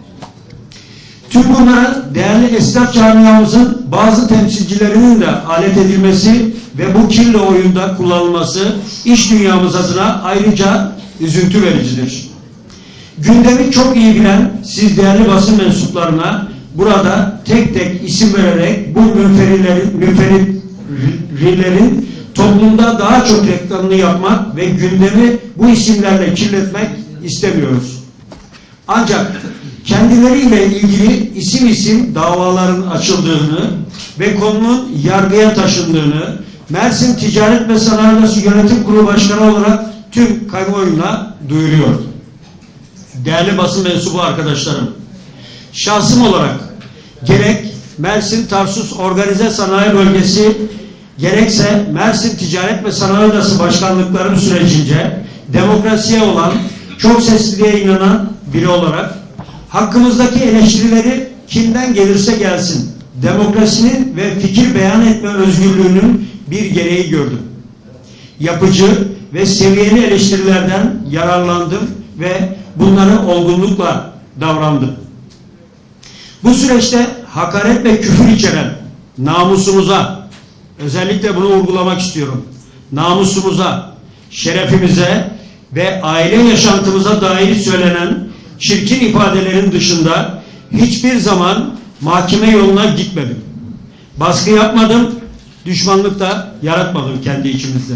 Tüm bunlara değerli esnaf camiamızın bazı temsilcilerinin de alet edilmesi ve bu kirli oyunda kullanılması iş dünyamız adına ayrıca üzüntü vericidir. Gündemi çok iyi bilen siz değerli basın mensuplarına burada tek tek isim vererek bu münferillerin, münferillerin toplumda daha çok reklamını yapmak ve gündemi bu isimlerle kirletmek istemiyoruz. Ancak kendileriyle ilgili isim isim davaların açıldığını ve konunun yargıya taşındığını Mersin Ticaret ve Sanayi Odası Yönetim Kurulu Başkanı olarak tüm kamuoyuna duyuruyor. Değerli basın mensubu arkadaşlarım, şahsım olarak gerek Mersin Tarsus Organize Sanayi Bölgesi gerekse Mersin Ticaret ve Sanayi Odası başkanlıklarım sürecince demokrasiye olan, çok sesliliğe inanan biri olarak hakkımızdaki eleştirileri kimden gelirse gelsin demokrasinin ve fikir beyan etme özgürlüğünün bir gereği gördüm. Yapıcı ve seviyeli eleştirilerden yararlandım ve bunları olgunlukla davrandım. Bu süreçte hakaret ve küfür içeren namusumuza, özellikle bunu vurgulamak istiyorum, namusumuza, şerefimize ve aile yaşantımıza dair söylenen çirkin ifadelerin dışında hiçbir zaman mahkeme yoluna gitmedim. Baskı yapmadım, düşmanlık da yaratmadım kendi içimizde.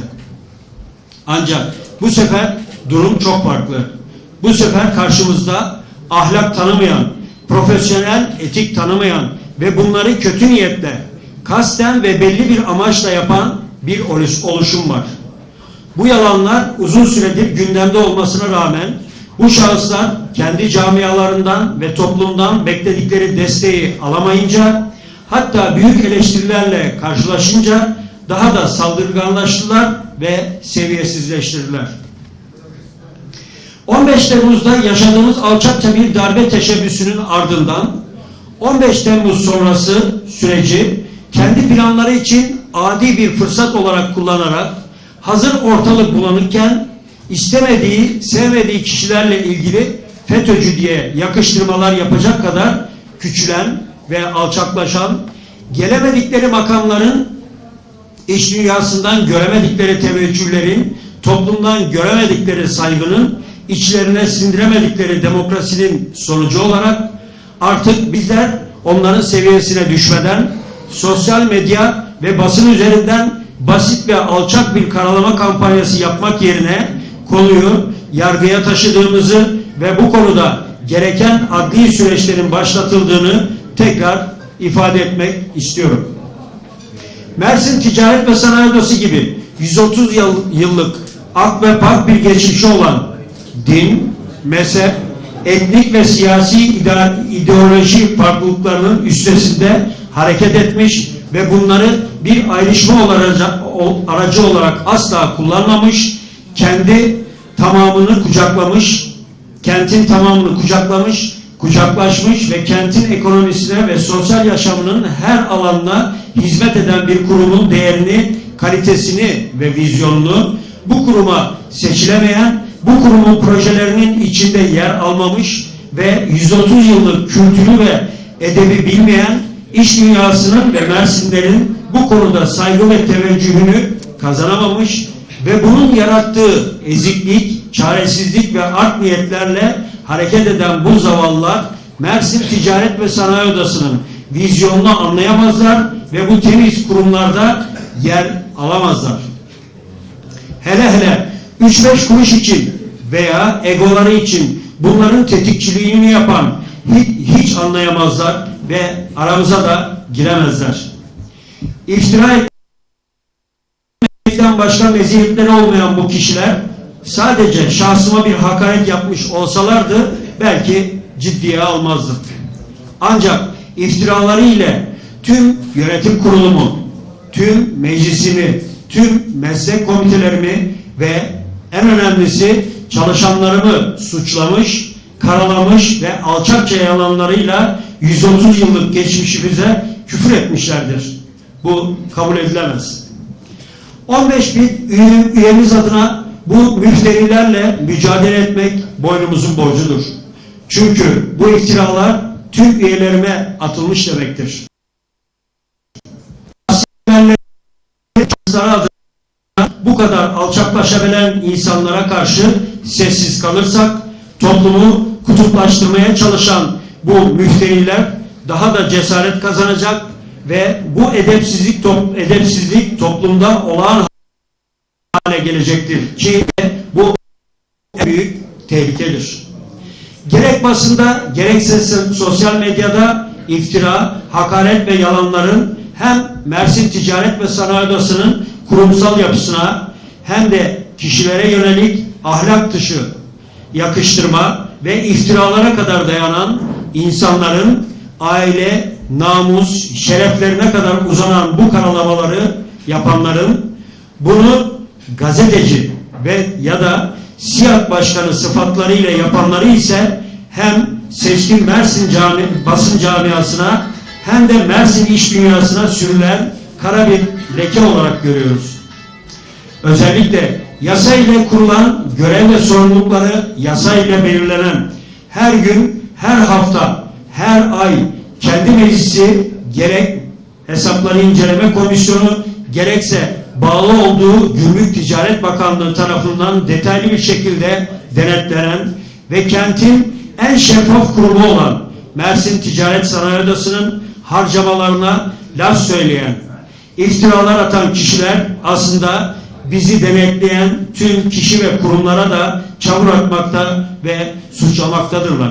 Ancak bu sefer durum çok farklı. Bu sefer karşımızda ahlak tanımayan, profesyonel etik tanımayan ve bunları kötü niyetle, kasten ve belli bir amaçla yapan bir oluşum var. Bu yalanlar uzun süredir gündemde olmasına rağmen bu şahıslar kendi camialarından ve toplumdan bekledikleri desteği alamayınca, hatta büyük eleştirilerle karşılaşınca daha da saldırganlaştılar ve seviyesizleştirdiler. on beş Temmuz'da yaşadığımız alçakça bir darbe teşebbüsünün ardından on beş Temmuz sonrası süreci kendi planları için adi bir fırsat olarak kullanarak hazır ortalık bulanıkken istemediği, sevmediği kişilerle ilgili FETÖ'cü diye yakıştırmalar yapacak kadar küçülen ve alçaklaşan, gelemedikleri makamların iş dünyasından göremedikleri teveccühlerin, toplumdan göremedikleri saygının, içlerine sindiremedikleri demokrasinin sonucu olarak artık bizler onların seviyesine düşmeden sosyal medya ve basın üzerinden basit ve alçak bir karalama kampanyası yapmak yerine konuyu yargıya taşıdığımızı ve bu konuda gereken adli süreçlerin başlatıldığını tekrar ifade etmek istiyorum. Mersin Ticaret ve Sanayi Odası gibi yüz otuz yıllık ak ve pak bir geçmişi olan din, mezhep, etnik ve siyasi ideoloji farklılıklarının üstesinde hareket etmiş ve bunları bir ayrışma aracı olarak asla kullanmamış, kendi tamamını kucaklamış, kentin tamamını kucaklamış, kucaklaşmış ve kentin ekonomisine ve sosyal yaşamının her alanına hizmet eden bir kurumun değerini, kalitesini ve vizyonunu bu kuruma seçilemeyen, bu kurumun projelerinin içinde yer almamış ve yüz otuz yıllık kültürü ve edebi bilmeyen iş dünyasının ve Mersinlerin bu konuda saygı ve teveccühünü kazanamamış ve bunun yarattığı eziklik, çaresizlik ve art niyetlerle hareket eden bu zavallılar Mersin Ticaret ve Sanayi Odası'nın vizyonunu anlayamazlar ve bu temiz kurumlarda yer alamazlar. Hele hele üç beş kuruş için veya egoları için bunların tetikçiliğini yapan hiç, hiç anlayamazlar ve aramıza da giremezler. İftira etmekten başka meziyetleri olmayan bu kişiler sadece şahsıma bir hakaret yapmış olsalardı belki ciddiye almazdık. Ancak iftiraları ile tüm yönetim kurulumu, tüm meclisimi, tüm meslek komitelerimi ve en önemlisi çalışanlarımı suçlamış, karalamış ve alçakça yalanlarıyla yüz otuz yıllık geçmişimize küfür etmişlerdir. Bu kabul edilemez. on beş bin üyemiz adına bu müfterilerle mücadele etmek boynumuzun borcudur. Çünkü bu iftiralar tüm üyelerime atılmış demektir. Bu kadar alçaklaşabilen insanlara karşı sessiz kalırsak toplumu kutuplaştırmaya çalışan bu müfteriler daha da cesaret kazanacak ve bu edepsizlik, top, edepsizlik toplumda olağan hale gelecektir ki bu en büyük tehlikedir. Gerek basında gerekse sosyal medyada iftira, hakaret ve yalanların hem Mersin Ticaret ve Sanayi Odası'nın kurumsal yapısına hem de kişilere yönelik ahlak dışı yakıştırma ve iftiralara kadar dayanan insanların aile, namus, şereflerine kadar uzanan bu karalamaları yapanların bunu gazeteci ve ya da SİAD Başkanı sıfatlarıyla yapanları ise hem seçkin Mersin cami, basın camiasına hem de Mersin iş dünyasına sürülen kara bir leke olarak görüyoruz. Özellikle yasa ile kurulan görev ve sorumlulukları yasa ile belirlenen her gün, her hafta, her ay kendi meclisi gerek hesapları inceleme komisyonu gerekse bağlı olduğu Gümrük Ticaret Bakanlığı tarafından detaylı bir şekilde denetlenen ve kentin en şeffaf kurumu olan Mersin Ticaret Sanayi Odası'nın harcamalarına laf söyleyen, iftiralar atan kişiler aslında bizi denetleyen tüm kişi ve kurumlara da çamur atmakta ve suçlamaktadırlar.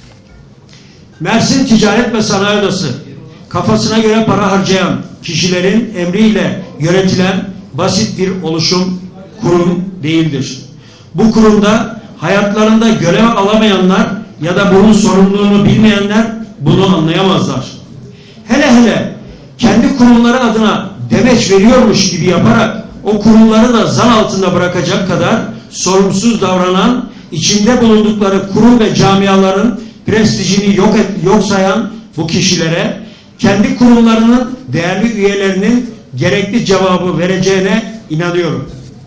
Mersin Ticaret ve Sanayi Odası kafasına göre para harcayan kişilerin emriyle yönetilen basit bir oluşum, kurum değildir. Bu kurumda hayatlarında görev alamayanlar ya da bunun sorumluluğunu bilmeyenler bunu anlayamazlar. Hele hele kendi kurumları adına demeç veriyormuş gibi yaparak o kurumları da zan altında bırakacak kadar sorumsuz davranan, içinde bulundukları kurum ve camiaların prestijini yok, et, yok sayan bu kişilere kendi kurumlarının değerli üyelerinin gerekli cevabı vereceğine inanıyorum.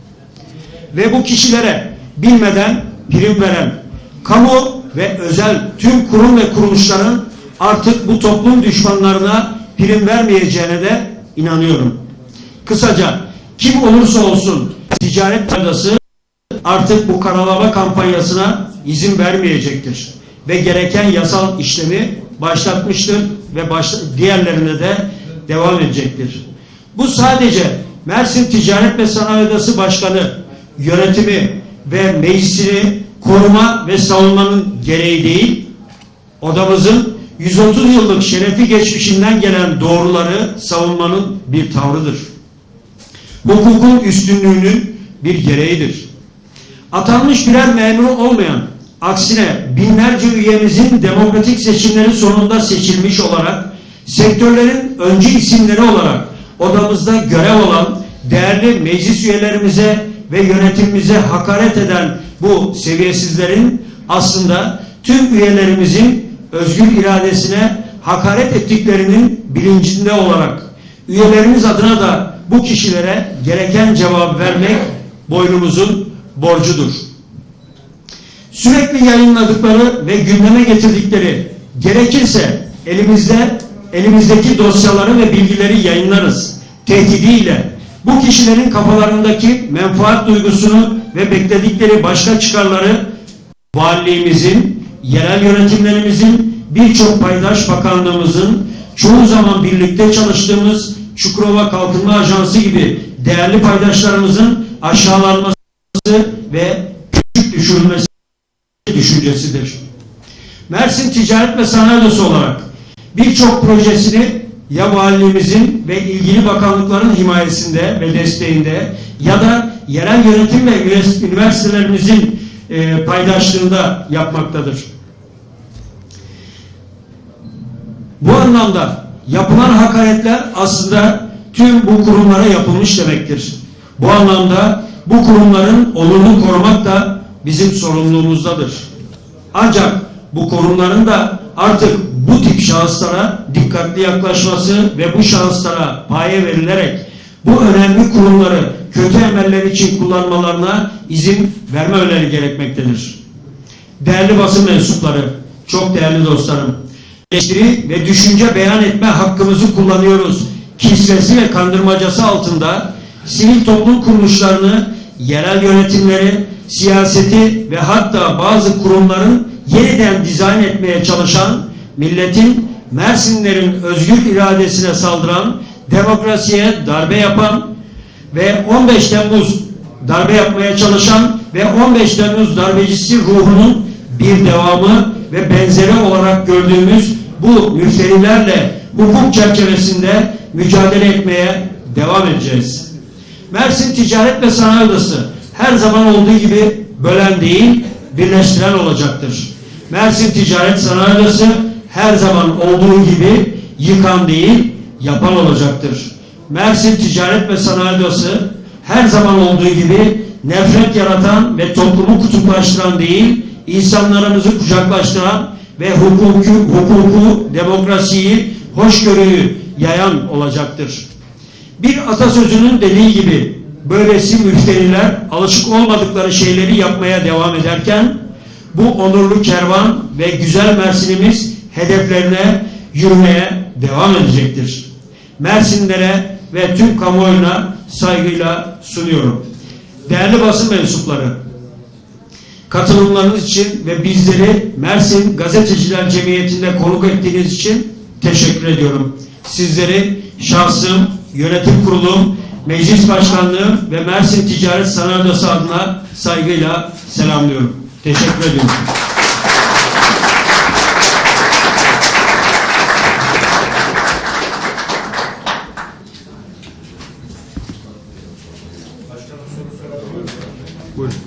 Ve bu kişilere bilmeden prim veren kamu ve özel tüm kurum ve kuruluşların artık bu toplum düşmanlarına prim vermeyeceğine de inanıyorum. Kısaca kim olursa olsun ticaret odası artık bu karalama kampanyasına izin vermeyecektir. Ve gereken yasal işlemi başlatmıştır ve başla, diğerlerine de devam edecektir. Bu sadece Mersin Ticaret ve Sanayi Odası Başkanı, yönetimi ve meclisini koruma ve savunmanın gereği değil, odamızın yüz otuz yıllık şerefi geçmişinden gelen doğruları savunmanın bir tavrıdır. Hukukun üstünlüğünün bir gereğidir. Atanmış birer memur olmayan, aksine binlerce üyemizin demokratik seçimleri sonunda seçilmiş olarak, sektörlerin öncü isimleri olarak odamızda görev olan değerli meclis üyelerimize ve yönetimimize hakaret eden bu seviyesizlerin aslında tüm üyelerimizin özgür iradesine hakaret ettiklerinin bilincinde olarak üyelerimiz adına da bu kişilere gereken cevap vermek boynumuzun borcudur. Sürekli yayınladıkları ve gündeme getirdikleri gerekirse elimizde elimizdeki dosyaları ve bilgileri yayınlarız tehdidiyle bu kişilerin kafalarındaki menfaat duygusunu ve bekledikleri başka çıkarları valiliğimizin, yerel yönetimlerimizin, birçok paydaş bakanlığımızın, çoğu zaman birlikte çalıştığımız Çukurova Kalkınma Ajansı gibi değerli paydaşlarımızın aşağılanması ve küçük düşürülmesi düşüncesidir. Mersin Ticaret ve Sanayi Odası olarak birçok projesini ya valimizin ve ilgili bakanlıkların himayesinde ve desteğinde ya da yerel yönetim ve üniversitelerimizin e, paydaşlığında yapmaktadır. Bu anlamda yapılan hakaretler aslında tüm bu kurumlara yapılmış demektir. Bu anlamda bu kurumların onurunu korumak da bizim sorumluluğumuzdadır. Ancak bu kurumların da artık bu tip şahıslara dikkatli yaklaşması ve bu şahıslara paye verilerek bu önemli kurumları kötü emeller için kullanmalarına izin vermemeleri gerekmektedir. Değerli basın mensupları, çok değerli dostlarım, eleştiri ve düşünce beyan etme hakkımızı kullanıyoruz. Kisvesi ve kandırmacası altında sivil toplum kuruluşlarını, yerel yönetimleri, siyaseti ve hatta bazı kurumların yeniden dizayn etmeye çalışan, milletin, Mersinlerin özgür iradesine saldıran, demokrasiye darbe yapan ve on beş Temmuz darbe yapmaya çalışan ve on beş Temmuz darbecisi ruhunun bir devamı ve benzeri olarak gördüğümüz bu müfterilerle hukuk çerçevesinde mücadele etmeye devam edeceğiz. Mersin Ticaret ve Sanayi Odası her zaman olduğu gibi bölen değil, birleştiren olacaktır. Mersin Ticaret Sanayi Odası her zaman olduğu gibi yıkan değil, yapan olacaktır. Mersin Ticaret ve Sanayi Odası her zaman olduğu gibi nefret yaratan ve toplumu kutuplaştıran değil, insanlarımızı kucaklaştıran ve hukuku, hukuku, demokrasiyi, hoşgörüyü yayan olacaktır. Bir atasözünün dediği gibi böylesi müfteriler alışık olmadıkları şeyleri yapmaya devam ederken bu onurlu kervan ve güzel Mersin'imiz hedeflerine yürümeye devam edecektir. Mersinlere ve tüm kamuoyuna saygıyla sunuyorum. Değerli basın mensupları, katılımlarınız için ve bizleri Mersin Gazeteciler Cemiyeti'nde konuk ettiğiniz için teşekkür ediyorum. Sizleri şahsım, yönetim kurulum, meclis başkanlığı ve Mersin Ticaret Sanayi Odası adına saygıyla selamlıyorum. Teşekkür ediyorum. Buyurun.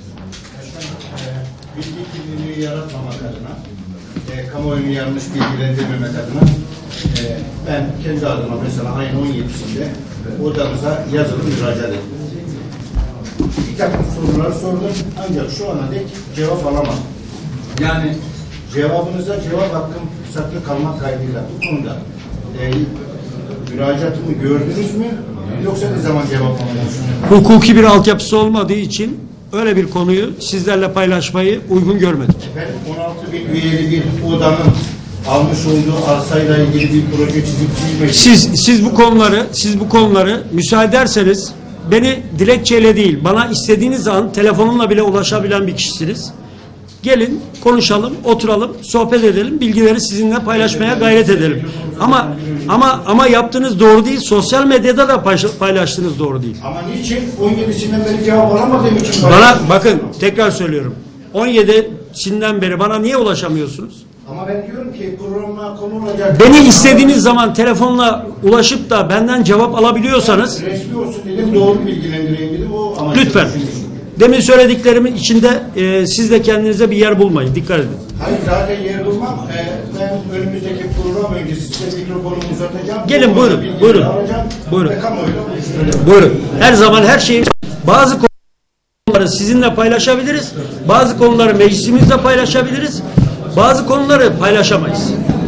Bilgi kirliliği yaratmamak adına, e, kamuoyunu yanlış bilgilendirmemek adına e, ben kendi adıma mesela ayın on yedisinde odamıza yazılı müracaat ettim. Bir takım sorular sordum ancak şu ana dek cevap alamadım. Yani cevabınıza cevap hakkım saklı kalmak kaydıyla bu konuda e, müracaatımı gördünüz mü? Yoksa ne zaman cevap almayı düşünüyorsunuz? Hukuki bir altyapısı olmadığı için öyle bir konuyu sizlerle paylaşmayı uygun görmedik. Ben on altı bin üyeli bir odanın almış olduğu arsayla ilgili bir proje çizip çizmek. Siz siz bu konuları siz bu konuları müsaade ederseniz beni dilekçeyle değil, bana istediğiniz an telefonumla bile ulaşabilen bir kişisiniz. Gelin, konuşalım, oturalım, sohbet edelim, bilgileri sizinle paylaşmaya gayret edelim. Ama ama ama yaptığınız doğru değil, sosyal medyada da paylaştığınız doğru değil. Ama niçin? on yedisinden beri cevap alamadığım için. Bana bakın, tekrar söylüyorum. on yedisinden beri bana niye ulaşamıyorsunuz? Ama ben diyorum ki programa konu olacak. Beni istediğiniz zaman telefonla ulaşıp da benden cevap alabiliyorsanız resmi olsun dedim, doğru bilgilendireyim dedim. O amaçla lütfen. düşünmüştüm. Demin söylediklerimin içinde e, siz de kendinize bir yer bulmayın. Dikkat edin. Hayır, zaten yer bulmam. Ee, ben önümüzdeki program öncesi size mikrofonumu uzatacağım. Gelin, buyurun, Bilgileri buyurun. alacağım Buyurun. ve kamuoyuyla buluşturacağım. Buyurun. Her zaman her şeyi, bazı konuları sizinle paylaşabiliriz. Bazı konuları meclisimizle paylaşabiliriz. Bazı konuları paylaşamayız.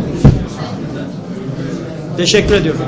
Teşekkür ediyorum.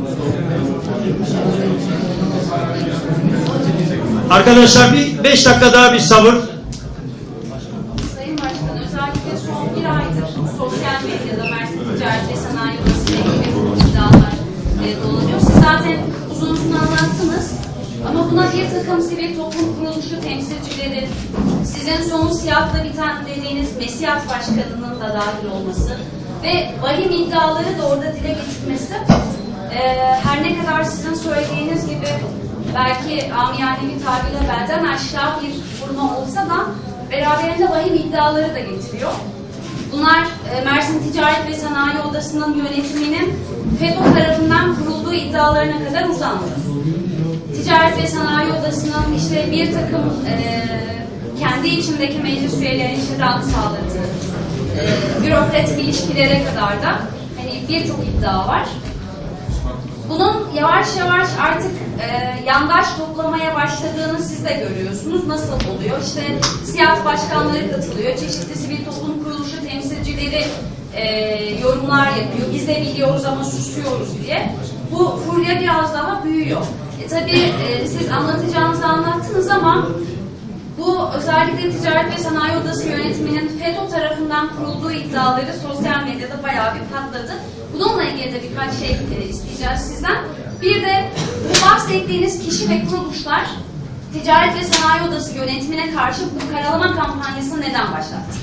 Arkadaşlar bir beş dakika daha bir sabır. Sayın Başkan, özellikle son bir aydır sosyal medyada Mersin Ticaret ve Sanayi Odası ile ilgili bu iddialar e, dolanıyor. Siz zaten uzun uzun anlattınız. Ama buna bir takım sivil toplum kuruluşu temsilcileri, sizin sonu siyahla biten dediğiniz Mesiyat Başkanı'nın da dahil olması ve vahim iddiaları da orada dile getirmesi, e, her ne kadar sizin söylediğiniz gibi belki amiyane bir tabirle benden aşağı bir vurma olsa da beraberinde vahim iddiaları da getiriyor. Bunlar e, Mersin Ticaret ve Sanayi Odası'nın yönetiminin FETÖ tarafından kurulduğu iddialarına kadar uzandı. Ticaret ve Sanayi Odası'nın işte bir takım e, kendi içindeki meclis üyelerinin şiddetini sağladığı, e, bürokratik ilişkilere kadar da hani birçok iddia var. Bunun yavaş yavaş artık e, yandaş toplamaya başladığını siz de görüyorsunuz. Nasıl oluyor? İşte siyasi başkanları katılıyor, çeşitli sivil toplum kuruluşu temsilcileri e, yorumlar yapıyor. Biz de biliyoruz ama susuyoruz diye. Bu furya biraz daha büyüyor. E, tabii e, siz anlatacağınızı anlattınız ama bu özellikle Ticaret ve Sanayi Odası yönetiminin FETÖ tarafından kurulduğu iddiaları sosyal medyada bayağı bir patladı. Bununla ilgili de birkaç şey e, isteyeceğiz sizden. Bir de bu bahsettiğiniz kişi ve kuruluşlar Ticaret ve Sanayi Odası yönetimine karşı bu karalama kampanyasını neden başlattı?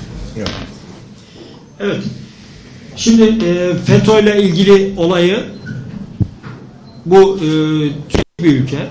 Evet. Şimdi e, FETÖ ile ilgili olayı bu e, bir ülke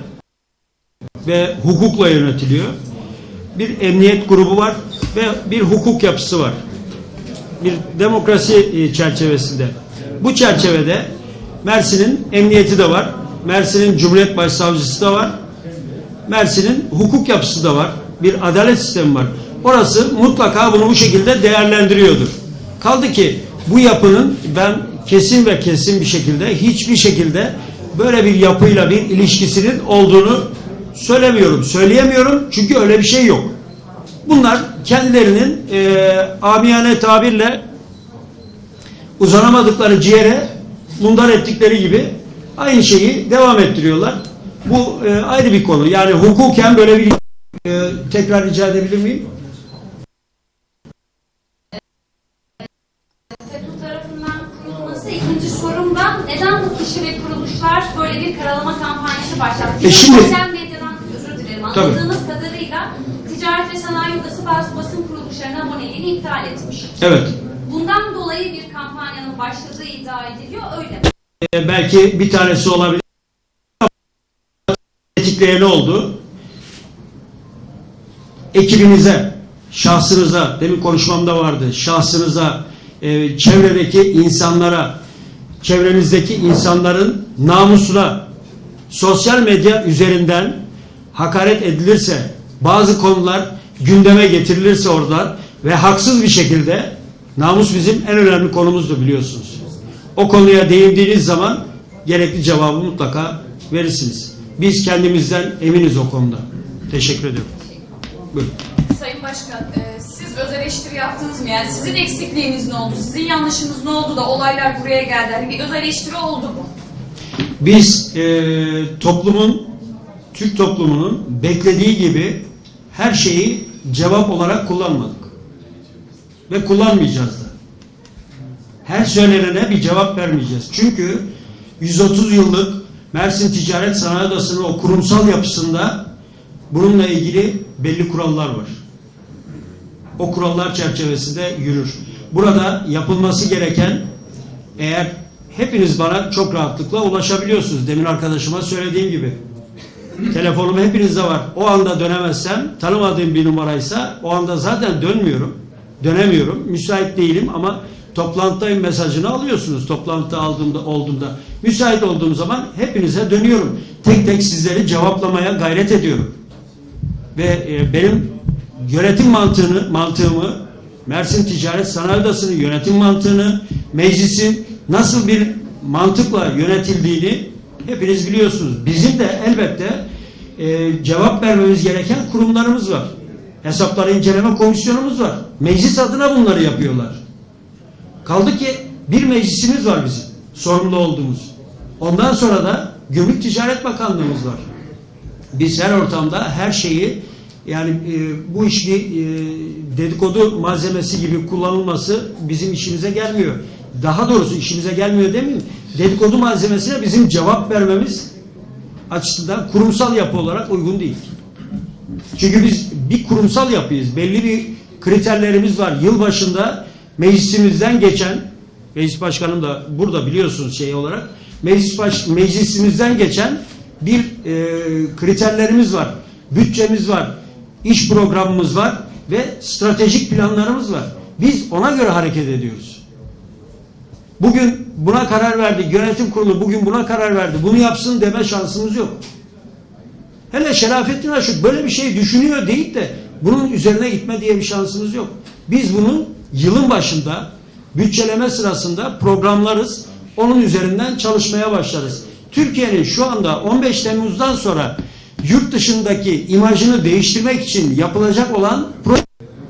ve hukukla yönetiliyor. Bir emniyet grubu var ve bir hukuk yapısı var. Bir demokrasi çerçevesinde. Bu çerçevede Mersin'in emniyeti de var. Mersin'in Cumhuriyet Başsavcısı da var. Mersin'in hukuk yapısı da var. Bir adalet sistemi var. Orası mutlaka bunu bu şekilde değerlendiriyordur. Kaldı ki bu yapının ben kesin ve kesin bir şekilde hiçbir şekilde böyle bir yapıyla bir ilişkisinin olduğunu söylemiyorum, söyleyemiyorum çünkü öyle bir şey yok. Bunlar kendilerinin e, amiyane tabirle uzanamadıkları ciğere mundar ettikleri gibi aynı şeyi devam ettiriyorlar. Bu e, ayrı bir konu. Yani hukuken böyle bir e, tekrar rica edebilir miyim? FETÖ tarafından kurulması ikinci sorumda neden bu kişi ve kuruluşlar böyle bir karalama kampanyası başlattı? E şimdi, sosyal medyadan özür dilerim. Anladığınız tabii. kadarıyla Ticaret ve Sanayi Odası bazı basın kuruluşlarına aboneliğini iptal etmiş. Evet. Bundan dolayı bir kampanyanın başladığı iddia ediliyor, öyle mi? E, belki bir tanesi olabilir. Etikleyen oldu. Ekibinize, şahsınıza, demin konuşmamda vardı, şahsınıza, e, çevredeki insanlara, çevrenizdeki insanların namusuna sosyal medya üzerinden hakaret edilirse, bazı konular gündeme getirilirse oradan ve haksız bir şekilde, namus bizim en önemli konumuzdu biliyorsunuz. O konuya değindiğiniz zaman gerekli cevabı mutlaka verirsiniz. Biz kendimizden eminiz o konuda. Teşekkür ediyorum. Buyurun. Sayın Başkan, e, siz öz eleştiri yaptınız mı? Yani sizin eksikliğiniz ne oldu? Sizin yanlışınız ne oldu da olaylar buraya geldi? Hani bir öz eleştiri oldu mu? Biz e, toplumun, Türk toplumunun beklediği gibi her şeyi cevap olarak kullanmadık. Ve kullanmayacağız da. Her söylenene bir cevap vermeyeceğiz. Çünkü yüz otuz yıllık Mersin Ticaret Sanayi Odası'nın o kurumsal yapısında bununla ilgili belli kurallar var. O kurallar çerçevesinde yürür. Burada yapılması gereken, eğer hepiniz bana çok rahatlıkla ulaşabiliyorsunuz. Demin arkadaşıma söylediğim gibi. Telefonum hepinizde var. O anda dönemezsem, tanımadığım bir numaraysa o anda zaten dönmüyorum. Dönemiyorum. Müsait değilim ama toplantıdayım mesajını alıyorsunuz. Toplantıda aldığımda, olduğumda. Müsait olduğum zaman hepinize dönüyorum. Tek tek sizleri cevaplamaya gayret ediyorum. Ve e, benim yönetim mantığını, mantığımı, Mersin Ticaret Sanayi Odası'nın yönetim mantığını, meclisin nasıl bir mantıkla yönetildiğini hepiniz biliyorsunuz. Bizim de elbette e, cevap vermemiz gereken kurumlarımız var. Hesapları inceleme komisyonumuz var. Meclis adına bunları yapıyorlar. Kaldı ki bir meclisimiz var bizim, sorumlu olduğumuz. Ondan sonra da Gümrük Ticaret Bakanlığımız var. Biz her ortamda her şeyi, yani e, bu işi e, dedikodu malzemesi gibi kullanılması bizim işimize gelmiyor. Daha doğrusu işimize gelmiyor demeyeyim. Dedikodu malzemesine bizim cevap vermemiz açısından kurumsal yapı olarak uygun değil. Çünkü biz bir kurumsal yapıyız. Belli bir kriterlerimiz var. Yılbaşında meclisimizden geçen, meclis başkanım da burada biliyorsunuz şey olarak, meclis baş, meclisimizden geçen bir e, kriterlerimiz var, bütçemiz var, iş programımız var ve stratejik planlarımız var. Biz ona göre hareket ediyoruz. Bugün buna karar verdik, yönetim kurulu bugün buna karar verdi, bunu yapsın deme şansımız yok. Hele Şerafettin Aşık böyle bir şey düşünüyor deyip de bunun üzerine gitme diye bir şansımız yok. Biz bunu yılın başında bütçeleme sırasında programlarız, onun üzerinden çalışmaya başlarız. Türkiye'nin şu anda on beş Temmuz'dan sonra yurt dışındaki imajını değiştirmek için yapılacak olan proje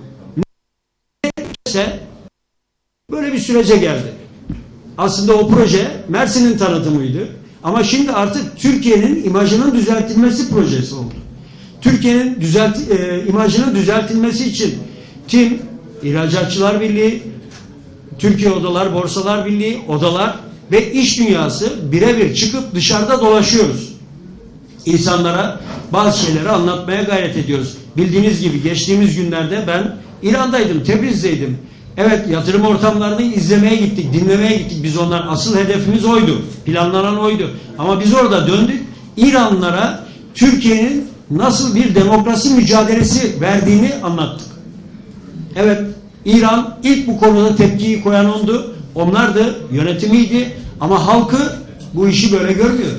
ise böyle bir sürece geldi. Aslında o proje Mersin'in tanıtımıydı. Ama şimdi artık Türkiye'nin imajının düzeltilmesi projesi oldu. Türkiye'nin düzelt, e, imajının düzeltilmesi için TİM, İhracatçılar Birliği, Türkiye Odalar, Borsalar Birliği, odalar ve iş dünyası birebir çıkıp dışarıda dolaşıyoruz. İnsanlara bazı şeyleri anlatmaya gayret ediyoruz. Bildiğiniz gibi geçtiğimiz günlerde ben İran'daydım, Tebriz'deydim. Evet, yatırım ortamlarını izlemeye gittik, dinlemeye gittik. Biz onlar asıl hedefimiz oydu. Planlanan oydu. Ama biz orada döndük. İranlılara Türkiye'nin nasıl bir demokrasi mücadelesi verdiğini anlattık. Evet, İran ilk bu konuda tepkiyi koyan ondu. Onlardı, yönetimiydi. Ama halkı bu işi böyle görmüyor.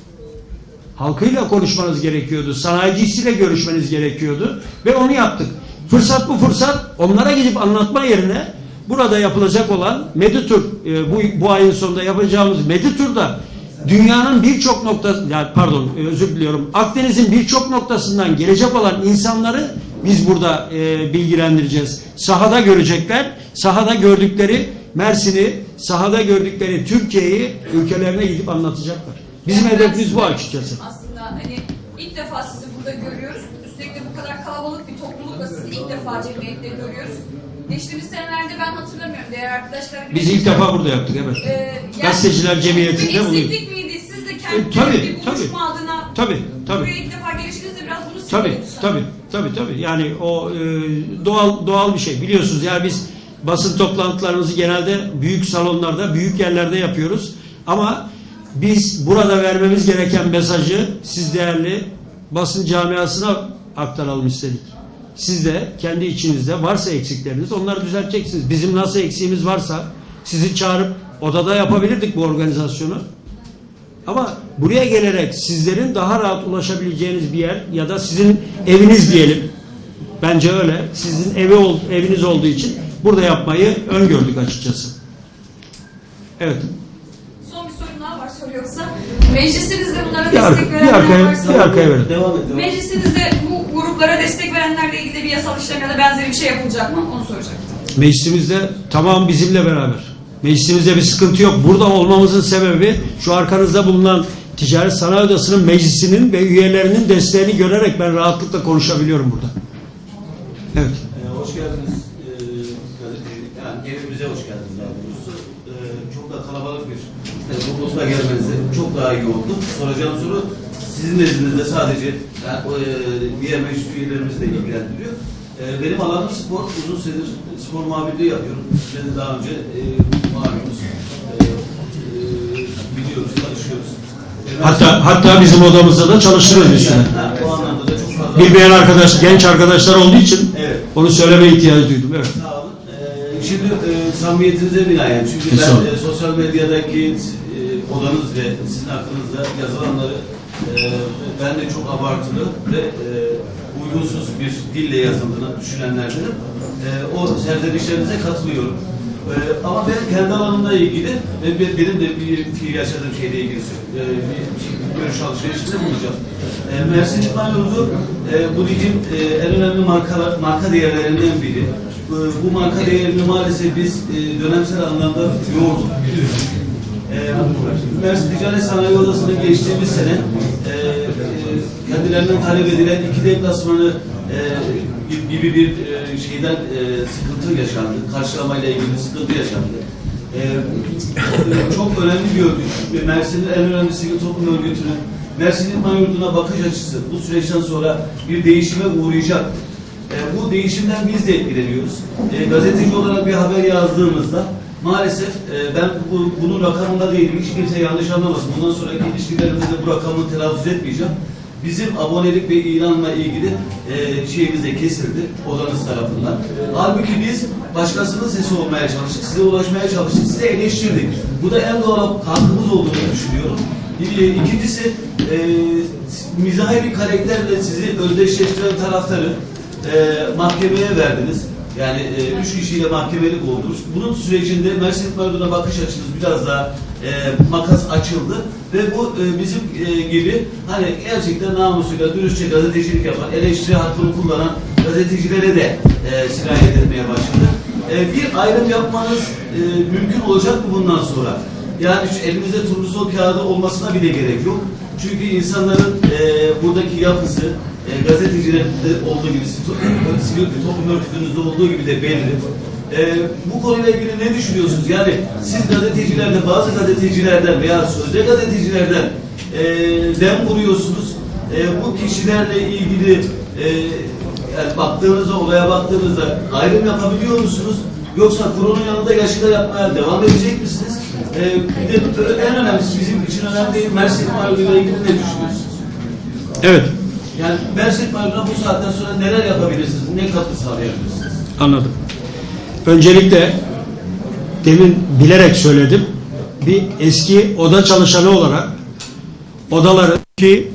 Halkıyla konuşmanız gerekiyordu. Sanayicisiyle görüşmeniz gerekiyordu. Ve onu yaptık. Fırsat bu fırsat, onlara gidip anlatma yerine burada yapılacak olan Meditur, e, bu, bu ayın sonunda yapacağımız Meditur'da dünyanın birçok noktası, yani pardon e, özür diliyorum, Akdeniz'in birçok noktasından gelecek olan insanları biz burada e, bilgilendireceğiz. Sahada görecekler, sahada gördükleri Mersin'i, sahada gördükleri Türkiye'yi ülkelerine gidip anlatacaklar. Bizim yani hedefimiz bu açıkçası. Aslında hani ilk defa sizi burada görüyoruz. Üstelik de bu kadar kalabalık bir toplulukla sizi ilk defa cemiyette görüyoruz. Geçtiğimiz senelerde ben hatırlamıyorum değerli arkadaşlar. Biz ilk defa burada yaptık, evet. Ee, yani Gazeteciler Cemiyeti'nde bunu. Bir eksiklik miydi? Siz de kendi E, tabii, bir buluşma tabii. adına Tabii, tabii. buraya ilk defa gelişinizde biraz bunu Tabii, söylediniz. tabii, tabii, tabii. Yani o e, doğal doğal bir şey. Biliyorsunuz yani biz basın toplantılarımızı genelde büyük salonlarda, büyük yerlerde yapıyoruz. Ama biz burada vermemiz gereken mesajı siz değerli basın camiasına aktaralım istedik. Siz de kendi içinizde varsa eksikleriniz onları düzelteceksiniz. Bizim nasıl eksiğimiz varsa sizi çağırıp odada yapabilirdik bu organizasyonu. Ama buraya gelerek sizlerin daha rahat ulaşabileceğiniz bir yer ya da sizin eviniz diyelim. Bence öyle. Sizin evi ol, eviniz olduğu için burada yapmayı öngördük açıkçası. Evet. Son bir sorun daha var soruyorsa. Meclisinizde bunlara Bir, arka, destek bir verenler arkaya, varsa. bir arkaya verin. Devam et. Meclisinizde bu gruplara destek verenlerle ilgili bir yasal işlem ya da benzeri bir şey yapılacak mı? Onu soracaktım. Meclisimizde tamam bizimle beraber. Meclisimizde bir sıkıntı yok. Burada olmamızın sebebi şu arkanızda bulunan Ticaret Sanayi Odası'nın meclisinin ve üyelerinin desteğini görerek ben rahatlıkla konuşabiliyorum burada. Evet. Ee, hoş geldiniz. Ee, yani evimize hoş geldiniz daha doğrusu. Ee, çok da kalabalık bir e, topluluğa gelmenizi çok daha iyi oldu. Soracağım soru sizin nezdinizde sadece yani, o, e, diğer meclis üyelerimizi de ilgilendiriyor. E, benim alanım spor. Uzun süredir spor muhabirliği yapıyorum. Size de daha önce e, malumunuz. E, e, biliyoruz, tanışıyoruz. E, Hatta hatta bizim odamızda da çalıştırıyoruz bir süre. Ha, o anlamda da çok fazla... Bilmeyen arkadaş, genç arkadaşlar olduğu için Evet. onu söyleme ihtiyacı duydum. Evet. Sağ olun. Ee, şimdi e, samimiyetinize binaen çünkü ben e, sosyal medyadaki e, odanız ve sizin hakkınızda yazılanları e, ben de çok abartılı ve e, uygunsuz bir dille yazıldığını düşünenlerdenim. E, o serzenişlerinize katılıyorum. E, ama ben kendi alanımla ilgili ve benim de bir fiil yaşadığım şeyle ilgili e, bir, bir görüş alışverişinde bulunacağım. E, Mersin İdman Yurdu e, bu ligin e, en önemli marka, marka değerlerinden biri. E, bu marka değerini maalesef biz e, dönemsel anlamda yoğurduk. E, Mersin Ticaret Sanayi Odası'nın geçtiğimiz sene e, e, kendilerinden talep edilen iki deplasmanı e, gibi bir e, şeyden e, sıkıntı yaşandı. Karşılamayla ilgili sıkıntı yaşandı. E, çok önemli bir örgüt. Mersin'in en önemli sivil toplum örgütünün Mersin İdman Yurdu'na bakış açısı bu süreçten sonra bir değişime uğrayacak. E, bu değişimden biz de etkileniyoruz. E, gazeteci olarak bir haber yazdığımızda Maalesef e, ben bu, bunun rakamında değilim. Hiç kimse yanlış anlamasın. Bundan sonraki ilişkilerimizde bu rakamı telaffuz etmeyeceğim. Bizim abonelik ve ilanla ilgili e, şeyimiz de kesildi odanız tarafından. Halbuki biz başkasının sesi olmaya çalıştık, size ulaşmaya çalıştık, size eleştirdik. Bu da en doğal hakkımız olduğunu düşünüyorum. E, ikincisi, e, mizahi bir karakterle sizi özdeşleştiren taraftarı e, mahkemeye verdiniz. Yani e, üç kişiyle mahkemelik oldunuz. Bunun sürecinde Mersin İtmalı'na bakış açınız biraz daha e, makas açıldı ve bu e, bizim e, gibi hani gerçekten namusuyla dürüstçe gazetecilik yapan, eleştiri hakkını kullanan gazetecilere de e, sirayet etmeye başladı. E, bir ayrım yapmanız e, mümkün olacak mı bundan sonra? Yani şu elimizde turnusol kağıdı olmasına bile gerek yok. Çünkü insanların e, buradaki yapısı e, gazetecilerde olduğu gibi, sivil toplum örgütünüzde olduğu gibi de belli. E, bu konuyla ilgili ne düşünüyorsunuz? Yani siz gazetecilerde, bazı gazetecilerden veya sözde gazetecilerden e, dem vuruyorsunuz. E, bu kişilerle ilgili e, yani baktığınızda, olaya baktığınızda ayrım yapabiliyor musunuz? Yoksa kurulun yanında yaşında yapmaya devam edecek misiniz? Ee, bir de en önemlisi bizim için önemli değil, Mersin İtmalı'yla ilgili ne düşünüyorsunuz? Evet. Yani Mersin İtmalı'na bu saatten sonra neler yapabilirsiniz? Ne katkı sağlayabilirsiniz? Anladım. Öncelikle demin bilerek söyledim. Bir eski oda çalışanı olarak odaların ki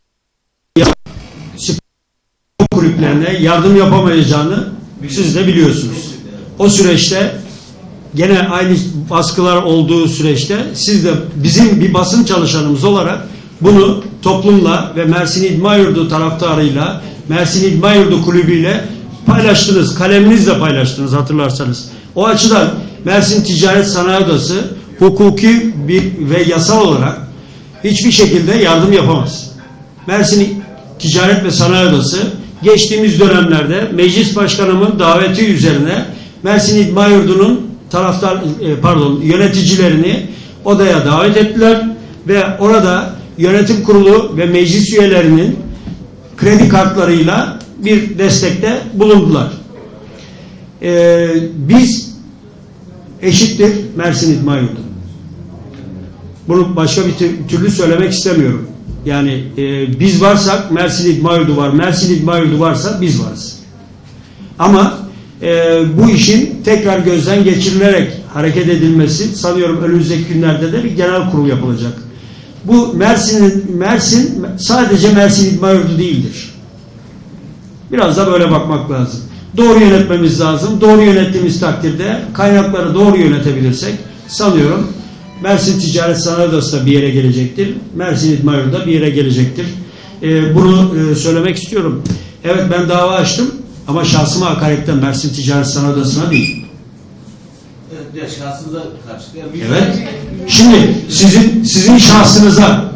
spor kulüplerine yardım yapamayacağını siz de biliyorsunuz. O süreçte gene aynı baskılar olduğu süreçte siz de bizim bir basın çalışanımız olarak bunu toplumla ve Mersin İdman Yurdu taraftarıyla, Mersin İdman Yurdu kulübüyle paylaştınız. Kaleminizle paylaştınız hatırlarsanız. O açıdan Mersin Ticaret Sanayi Odası hukuki bir ve yasal olarak hiçbir şekilde yardım yapamaz. Mersin Ticaret ve Sanayi Odası geçtiğimiz dönemlerde meclis başkanımın daveti üzerine Mersin İdman Yurdu'nun taraftar pardon yöneticilerini odaya davet ettiler ve orada yönetim kurulu ve meclis üyelerinin kredi kartlarıyla bir destekte bulundular. Ee, biz eşittir Mersin İdman Yurdu. Bunu başka bir türlü söylemek istemiyorum. Yani e, biz varsak Mersin İdman Yurdu var, Mersin İdman Yurdu varsa biz varız. Ama e, bu işin tekrar gözden geçirilerek hareket edilmesi, sanıyorum önümüzdeki günlerde de bir genel kurul yapılacak. Bu Mersin'in Mersin sadece Mersin İdman Yurdu değildir. Biraz da böyle bakmak lazım. Doğru yönetmemiz lazım. Doğru yönettiğimiz takdirde kaynakları doğru yönetebilirsek sanıyorum Mersin Ticaret Sanayi Odası da bir yere gelecektir. Mersin İdman Yurdu da bir yere gelecektir. Ee, bunu e, söylemek istiyorum. Evet ben dava açtım ama şahsıma hakaretten Mersin Ticaret Sanayi Odası'na değil. Evet, ya şahsınıza karşı. Evet. Şimdi sizin sizin şahsınıza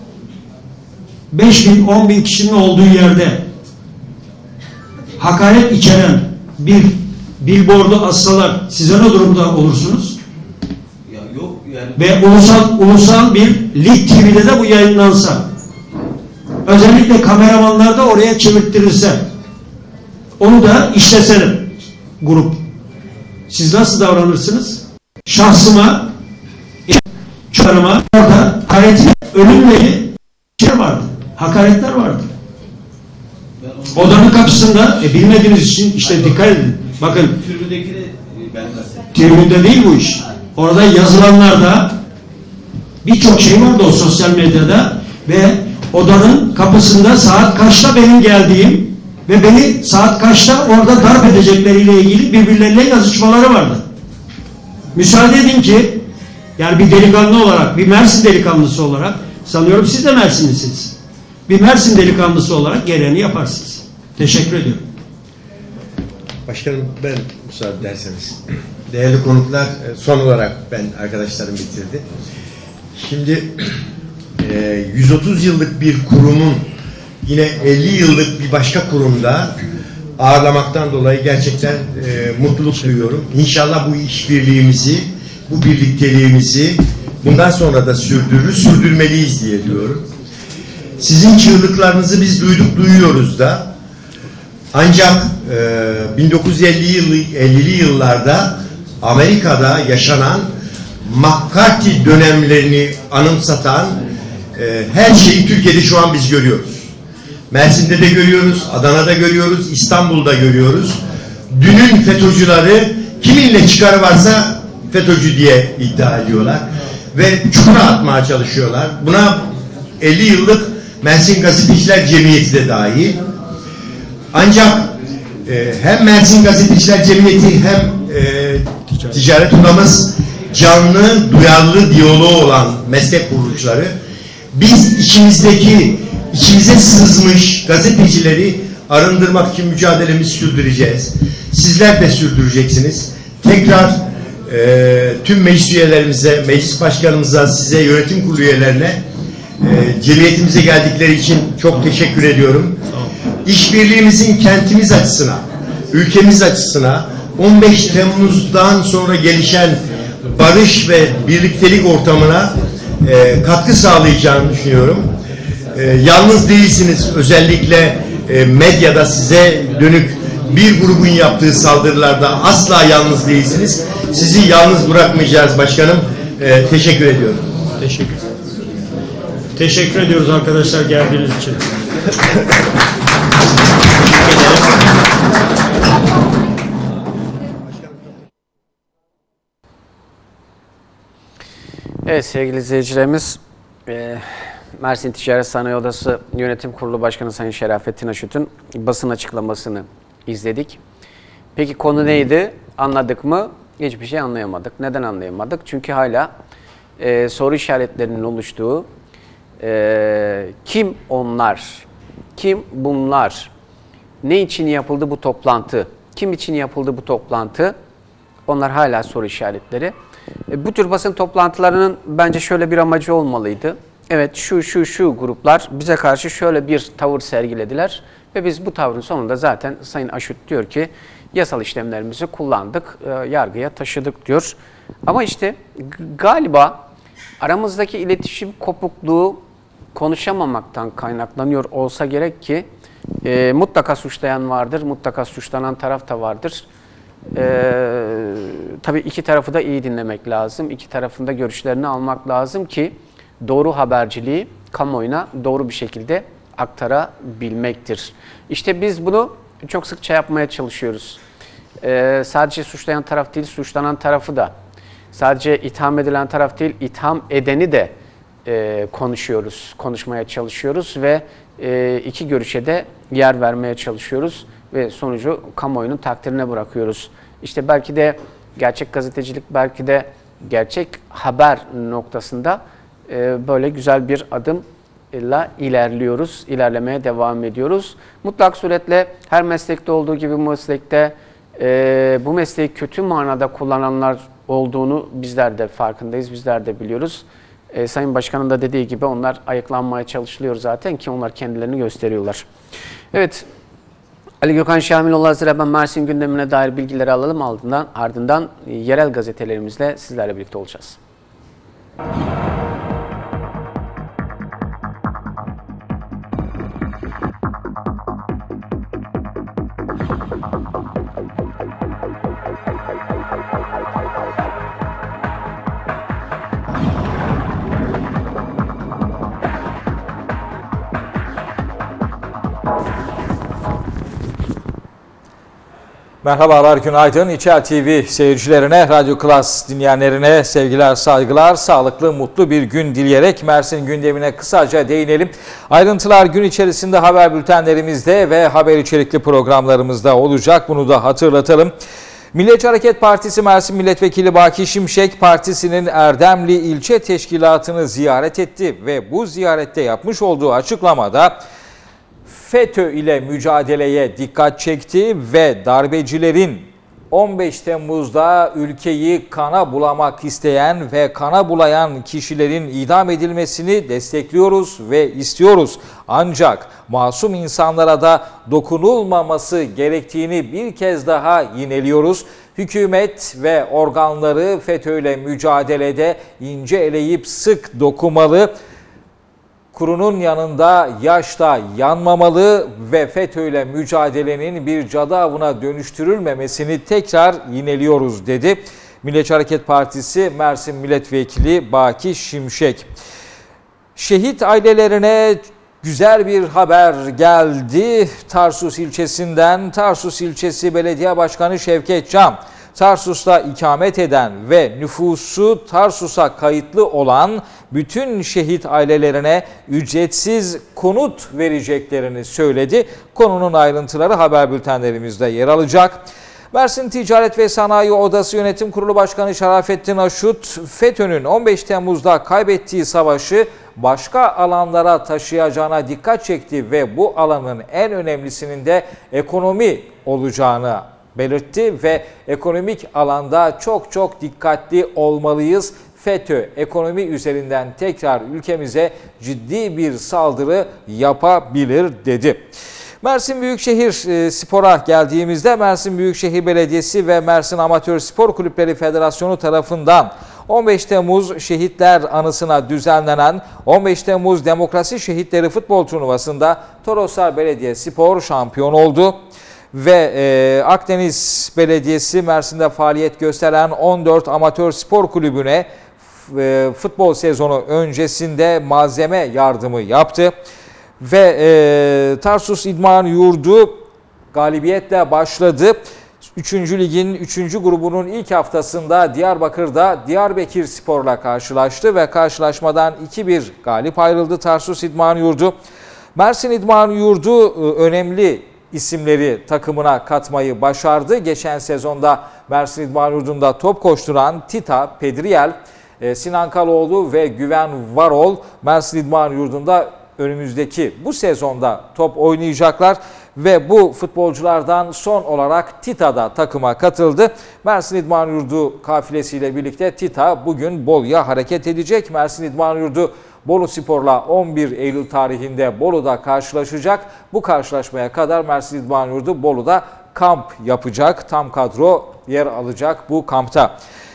beş bin on bin kişinin olduğu yerde hakaret içeren bir billboardu assalar size ne durumda olursunuz? Ya yok yani. Ve ulusal ulusal bir Lig T V'de de bu yayınlansa, özellikle kameramanlar da oraya çevirttirirse, onu da işleselim grup. Siz nasıl davranırsınız? Şahsıma, çarıma orada hakaretin ölümleri şey vardı. Hakaretler vardı. Odanın kapısında e, bilmediğiniz için işte dikkat edin. Bakın. Tribündekini ben kastettim. Tribünde değil bu iş. Orada yazılanlarda birçok şey vardı o sosyal medyada ve odanın kapısında saat kaçta benim geldiğim ve beni saat kaçta orada darp edecekleriyle ilgili birbirleriyle yazışmaları vardı. Müsaade edin ki yani bir delikanlı olarak, bir Mersin delikanlısı olarak, sanıyorum siz de Mersinlisiniz. Bir Mersin delikanlısı olarak gereğini yaparsınız. Teşekkür ediyorum. Başkanım ben müsaade ederseniz. Değerli konuklar, son olarak ben arkadaşlarım bitirdi. Şimdi yüz otuz yıllık bir kurumun yine elli yıllık bir başka kurumda ağırlamaktan dolayı gerçekten e, mutluluk duyuyorum. İnşallah bu işbirliğimizi, bu birlikteliğimizi bundan sonra da sürdürür, sürdürmeliyiz diye diyorum. Sizin çığlıklarınızı biz duyduk, duyuyoruz da. Ancak e, bin dokuz yüz ellili yıllarda Amerika'da yaşanan McCarthy dönemlerini anımsatan e, her şeyi Türkiye'de şu an biz görüyoruz. Mersin'de de görüyoruz, Adana'da görüyoruz, İstanbul'da görüyoruz. Dünün FETÖ'cüleri kiminle çıkarı varsa FETÖ'cü diye iddia ediyorlar. Ve çukura atmaya çalışıyorlar. Buna elli yıllık Mersin Gazeteciler Cemiyeti de dahil. Ancak e, hem Mersin Gazeteciler Cemiyeti hem e, Ticaret Odamız canlı, duyarlı diyaloğu olan meslek kuruluşları, biz içimizdeki, içimize sızmış gazetecileri arındırmak için mücadelemizi sürdüreceğiz. Sizler de sürdüreceksiniz. Tekrar e, tüm meclis üyelerimize, meclis başkanımıza, size, yönetim kurulu üyelerine, e, cemiyetimize geldikleri için çok teşekkür ediyorum. İşbirliğimizin kentimiz açısına, ülkemiz açısına, on beş Temmuz'dan sonra gelişen barış ve birliktelik ortamına e, katkı sağlayacağını düşünüyorum. E, yalnız değilsiniz. Özellikle e, medyada size dönük bir grubun yaptığı saldırılarda asla yalnız değilsiniz. Sizi yalnız bırakmayacağız başkanım. E, teşekkür ediyorum. Teşekkür. Teşekkür ediyoruz arkadaşlar geldiğiniz için. Evet sevgili izleyicilerimiz, e, Mersin Ticaret Sanayi Odası Yönetim Kurulu Başkanı Sayın Şerafettin Aşüt'ün basın açıklamasını izledik. Peki konu neydi? Anladık mı? Hiçbir şey anlayamadık. Neden anlayamadık? Çünkü hala e, soru işaretlerinin oluştuğu, e, kim onlar, kim bunlar, ne için yapıldı bu toplantı, kim için yapıldı bu toplantı, onlar hala soru işaretleri. E, bu tür basın toplantılarının bence şöyle bir amacı olmalıydı. Evet şu şu şu gruplar bize karşı şöyle bir tavır sergilediler ve biz bu tavrın sonunda zaten Sayın Aşüt diyor ki yasal işlemlerimizi kullandık, e, yargıya taşıdık diyor. Ama işte galiba aramızdaki iletişim kopukluğu konuşamamaktan kaynaklanıyor olsa gerek ki e, mutlaka suçlayan vardır, mutlaka suçlanan taraf da vardır. Ee, tabii iki tarafı da iyi dinlemek lazım. İki tarafın da görüşlerini almak lazım ki doğru haberciliği kamuoyuna doğru bir şekilde aktarabilmektir. İşte biz bunu çok sıkça yapmaya çalışıyoruz. Ee, sadece suçlayan taraf değil, suçlanan tarafı da, sadece itham edilen taraf değil, itham edeni de e, konuşuyoruz, konuşmaya çalışıyoruz ve e, iki görüşe de yer vermeye çalışıyoruz. Ve sonucu kamuoyunun takdirine bırakıyoruz. İşte belki de gerçek gazetecilik, belki de gerçek haber noktasında e, böyle güzel bir adımla ilerliyoruz, ilerlemeye devam ediyoruz. Mutlak suretle her meslekte olduğu gibi bu meslekte e, bu mesleği kötü manada kullananlar olduğunu bizler de farkındayız, bizler de biliyoruz. E, Sayın Başkan'ın da dediği gibi onlar ayıklanmaya çalışılıyor zaten ki onlar kendilerini gösteriyorlar. Evet. Ali Gökhan Şamiloğlu hazır, ben Mersin gündemine dair bilgileri alalım, ardından, ardından yerel gazetelerimizle sizlerle birlikte olacağız. Merhabalar, günaydın. İçer T V seyircilerine, Radyo Klas dinleyenlerine sevgiler, saygılar, sağlıklı, mutlu bir gün dileyerek Mersin gündemine kısaca değinelim. Ayrıntılar gün içerisinde haber bültenlerimizde ve haber içerikli programlarımızda olacak. Bunu da hatırlatalım. Milliyetçi Hareket Partisi Mersin Milletvekili Baki Şimşek, partisinin Erdemli ilçe teşkilatını ziyaret etti ve bu ziyarette yapmış olduğu açıklamada FETÖ ile mücadeleye dikkat çekti ve darbecilerin on beş Temmuz'da ülkeyi kana bulamak isteyen ve kana bulayan kişilerin idam edilmesini destekliyoruz ve istiyoruz. Ancak masum insanlara da dokunulmaması gerektiğini bir kez daha yineliyoruz. Hükümet ve organları FETÖ ile mücadelede ince eleyip sık dokumalı. Kurunun yanında yaş da yanmamalı ve FETÖ ile mücadelenin bir cadı avına dönüştürülmemesini tekrar yineliyoruz dedi. Milliyetçi Hareket Partisi Mersin Milletvekili Baki Şimşek. Şehit ailelerine güzel bir haber geldi. Tarsus ilçesinden Tarsus ilçesi Belediye Başkanı Şevket Can, Tarsus'ta ikamet eden ve nüfusu Tarsus'a kayıtlı olan bütün şehit ailelerine ücretsiz konut vereceklerini söyledi. Konunun ayrıntıları haber bültenlerimizde yer alacak. Mersin Ticaret ve Sanayi Odası Yönetim Kurulu Başkanı Şerafettin Aşut, FETÖ'nün on beş Temmuz'da kaybettiği savaşı başka alanlara taşıyacağına dikkat çekti ve bu alanın en önemlisinin de ekonomi olacağını belirtti ve ekonomik alanda çok çok dikkatli olmalıyız. FETÖ ekonomi üzerinden tekrar ülkemize ciddi bir saldırı yapabilir dedi. Mersin Büyükşehir e, Spor'a geldiğimizde Mersin Büyükşehir Belediyesi ve Mersin Amatör Spor Kulüpleri Federasyonu tarafından on beş Temmuz Şehitler Anısına düzenlenen on beş Temmuz Demokrasi Şehitleri Futbol Turnuvası'nda Toroslar Belediyespor şampiyon oldu. Ve e, Akdeniz Belediyesi Mersin'de faaliyet gösteren on dört Amatör Spor Kulübü'ne e, futbol sezonu öncesinde malzeme yardımı yaptı. Ve e, Tarsus İdman Yurdu galibiyetle başladı. üçüncü Lig'in üçüncü grubunun ilk haftasında Diyarbakır'da Diyarbakır Spor'la karşılaştı ve karşılaşmadan iki bir galip ayrıldı Tarsus İdman Yurdu. Mersin İdman Yurdu e, önemli isimleri takımına katmayı başardı. Geçen sezonda Mersin İdman Yurdu'nda top koşturan Tita Pedriyel, e, Sinan Kaloğlu ve Güven Varol Mersin İdman Yurdu'nda önümüzdeki bu sezonda top oynayacaklar ve bu futbolculardan son olarak Tita da takıma katıldı. Mersin İdman Yurdu kafilesiyle birlikte Tita bugün Bolu'ya hareket edecek. Mersin İdman Yurdu Bolu Spor'la on bir Eylül tarihinde Bolu'da karşılaşacak. Bu karşılaşmaya kadar Mersin İdman Yurdu Bolu'da kamp yapacak. Tam kadro yer alacak bu kampta.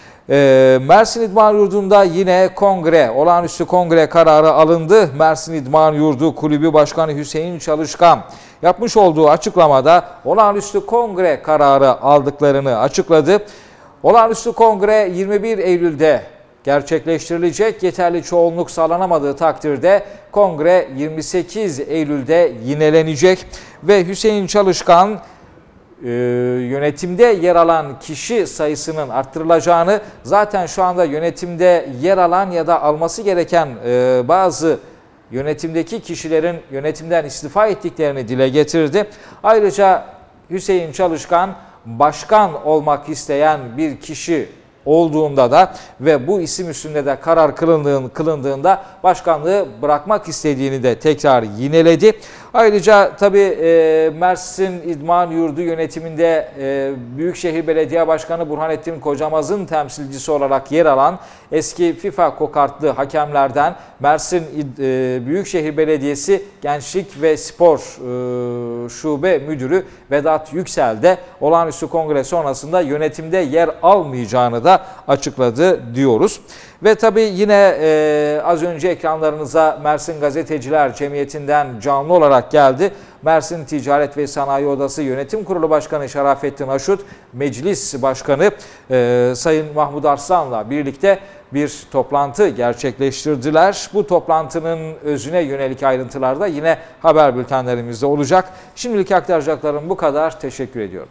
Ee, Mersin İdman Yurdu'nda yine kongre, olağanüstü kongre kararı alındı. Mersin İdman Yurdu Kulübü Başkanı Hüseyin Çalışkan yapmış olduğu açıklamada olağanüstü kongre kararı aldıklarını açıkladı. Olağanüstü kongre yirmi bir Eylül'de gerçekleştirilecek. Yeterli çoğunluk sağlanamadığı takdirde kongre yirmi sekiz Eylül'de yinelenecek ve Hüseyin Çalışkan Ee, yönetimde yer alan kişi sayısının arttırılacağını, zaten şu anda yönetimde yer alan ya da alması gereken e, bazı yönetimdeki kişilerin yönetimden istifa ettiklerini dile getirdi. Ayrıca Hüseyin Çalışkan başkan olmak isteyen bir kişi olduğunda da ve bu isim üstünde de karar kılındığında başkanlığı bırakmak istediğini de tekrar yineledi. Ayrıca tabii e, Mersin İdman Yurdu yönetiminde e, Büyükşehir Belediye Başkanı Burhanettin Kocamaz'ın temsilcisi olarak yer alan eski FIFA kokartlı hakemlerden Mersin e, Büyükşehir Belediyesi Gençlik ve Spor e, Şube Müdürü Vedat Yüksel de olağanüstü kongre sonrasında yönetimde yer almayacağını da açıkladı diyoruz. Ve tabii yine e, az önce ekranlarınıza Mersin Gazeteciler Cemiyeti'nden canlı olarak geldi. Mersin Ticaret ve Sanayi Odası Yönetim Kurulu Başkanı Şerafettin Aşut, Meclis Başkanı e, Sayın Mahmut Arslan'la birlikte bir toplantı gerçekleştirdiler. Bu toplantının özüne yönelik ayrıntılar da yine haber bültenlerimizde olacak. Şimdilik aktaracaklarım bu kadar. Teşekkür ediyorum.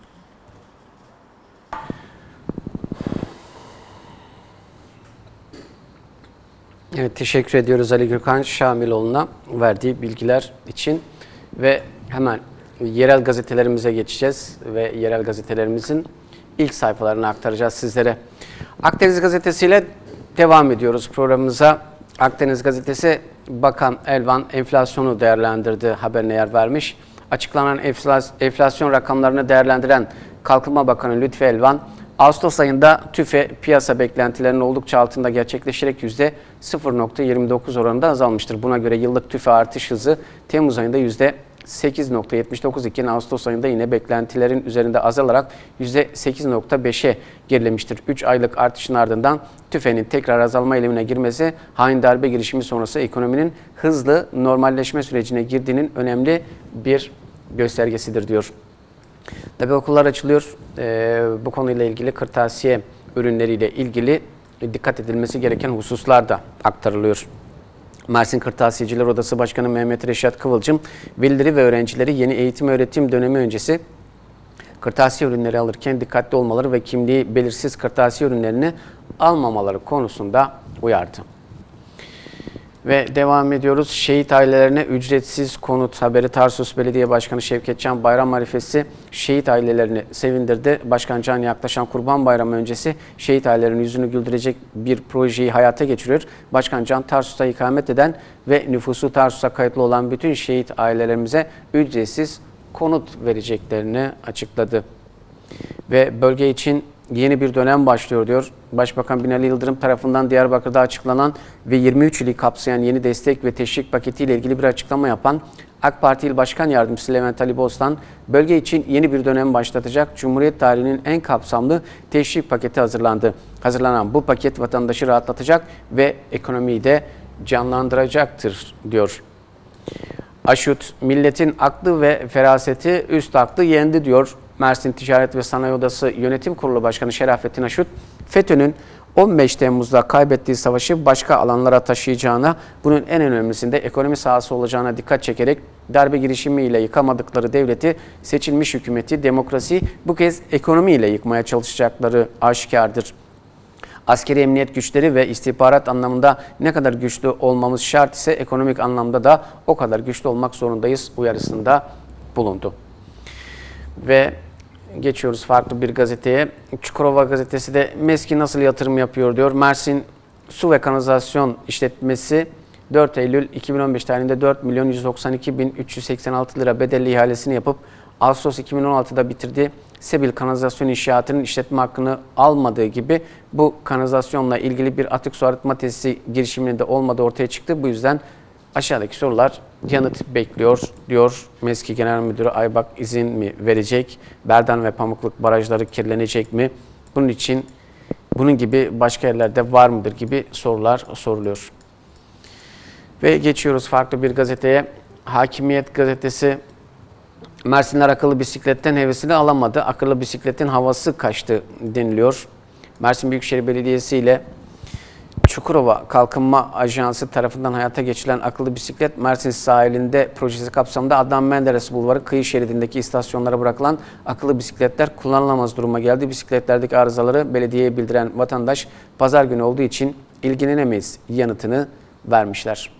Evet, teşekkür ediyoruz Ali Gürkan Şamiloğlu'na verdiği bilgiler için ve hemen yerel gazetelerimize geçeceğiz ve yerel gazetelerimizin ilk sayfalarını aktaracağız sizlere. Akdeniz Gazetesi ile devam ediyoruz programımıza. Akdeniz Gazetesi Bakan Elvan enflasyonu değerlendirdi haberine yer vermiş. Açıklanan enflasyon rakamlarını değerlendiren Kalkınma Bakanı Lütfi Elvan, Ağustos ayında TÜFE piyasa beklentilerinin oldukça altında gerçekleşerek yüzde sıfır nokta yirmi dokuz oranında azalmıştır. Buna göre yıllık TÜFE artış hızı Temmuz ayında yüzde sekiz nokta yetmiş dokuz iken Ağustos ayında yine beklentilerin üzerinde azalarak yüzde sekiz nokta beşe gerilemiştir. üç aylık artışın ardından TÜFE'nin tekrar azalma eylemine girmesi hain darbe girişimi sonrası ekonominin hızlı normalleşme sürecine girdiğinin önemli bir göstergesidir diyor. Tabii okullar açılıyor. Ee, bu konuyla ilgili kırtasiye ürünleriyle ilgili dikkat edilmesi gereken hususlar da aktarılıyor. Mersin Kırtasiyeciler Odası Başkanı Mehmet Reşat Kıvılcım, velileri ve öğrencileri yeni eğitim öğretim dönemi öncesi kırtasiye ürünleri alırken dikkatli olmaları ve kimliği belirsiz kırtasiye ürünlerini almamaları konusunda uyardı. Ve devam ediyoruz. Şehit ailelerine ücretsiz konut haberi. Tarsus Belediye Başkanı Şevketcan bayram marifesi şehit ailelerini sevindirdi. Başkan Can yaklaşan Kurban Bayramı öncesi şehit ailelerinin yüzünü güldürecek bir projeyi hayata geçiriyor. Başkan Can, Tarsus'ta ikamet eden ve nüfusu Tarsus'a kayıtlı olan bütün şehit ailelerimize ücretsiz konut vereceklerini açıkladı. Ve bölge için yeni bir dönem başlıyor diyor. Başbakan Binali Yıldırım tarafından Diyarbakır'da açıklanan ve yirmi üç ili kapsayan yeni destek ve teşvik paketiyle ilgili bir açıklama yapan AK Parti İl Başkan Yardımcısı Levent Ali Bostan, bölge için yeni bir dönem başlatacak Cumhuriyet tarihinin en kapsamlı teşvik paketi hazırlandı. Hazırlanan bu paket vatandaşı rahatlatacak ve ekonomiyi de canlandıracaktır diyor. Aşut, milletin aklı ve feraseti üst aklı yendi diyor. Mersin Ticaret ve Sanayi Odası Yönetim Kurulu Başkanı Şerafettin Aşut, FETÖ'nün on beş Temmuz'da kaybettiği savaşı başka alanlara taşıyacağına, bunun en önemlisinde ekonomi sahası olacağına dikkat çekerek darbe girişimiyle yıkamadıkları devleti, seçilmiş hükümeti, demokrasiyi bu kez ekonomiyle yıkmaya çalışacakları aşikardır. Askeri emniyet güçleri ve istihbarat anlamında ne kadar güçlü olmamız şart ise ekonomik anlamda da o kadar güçlü olmak zorundayız uyarısında bulundu. Ve geçiyoruz farklı bir gazeteye. Çukurova gazetesi de MESKİ nasıl yatırım yapıyor diyor. Mersin Su ve Kanalizasyon İşletmesi dört Eylül iki bin on beş tarihinde dört milyon yüz doksan iki bin üç yüz seksen altı lira bedelli ihalesini yapıp Ağustos iki bin on altıda bitirdiği Sebil Kanalizasyon İnşaatı'nın işletme hakkını almadığı gibi bu kanalizasyonla ilgili bir atık su arıtma tesisi girişiminde olmadığı ortaya çıktı. Bu yüzden aşağıdaki sorular yanıt bekliyor diyor. MESKİ Genel Müdürü Aybak izin mi verecek? Berdan ve Pamukluk barajları kirlenecek mi? Bunun için bunun gibi başka yerlerde var mıdır gibi sorular soruluyor. Ve geçiyoruz farklı bir gazeteye. Hakimiyet gazetesi, Mersinler akıllı bisikletten hevesini alamadı. Akıllı bisikletin havası kaçtı deniliyor. Mersin Büyükşehir Belediyesi ile Çukurova Kalkınma Ajansı tarafından hayata geçirilen akıllı bisiklet Mersin sahilinde projesi kapsamında Adnan Menderes Bulvarı kıyı şeridindeki istasyonlara bırakılan akıllı bisikletler kullanılamaz duruma geldi. Bisikletlerdeki arızaları belediyeye bildiren vatandaş pazar günü olduğu için ilgilenemeyiz yanıtını vermişler.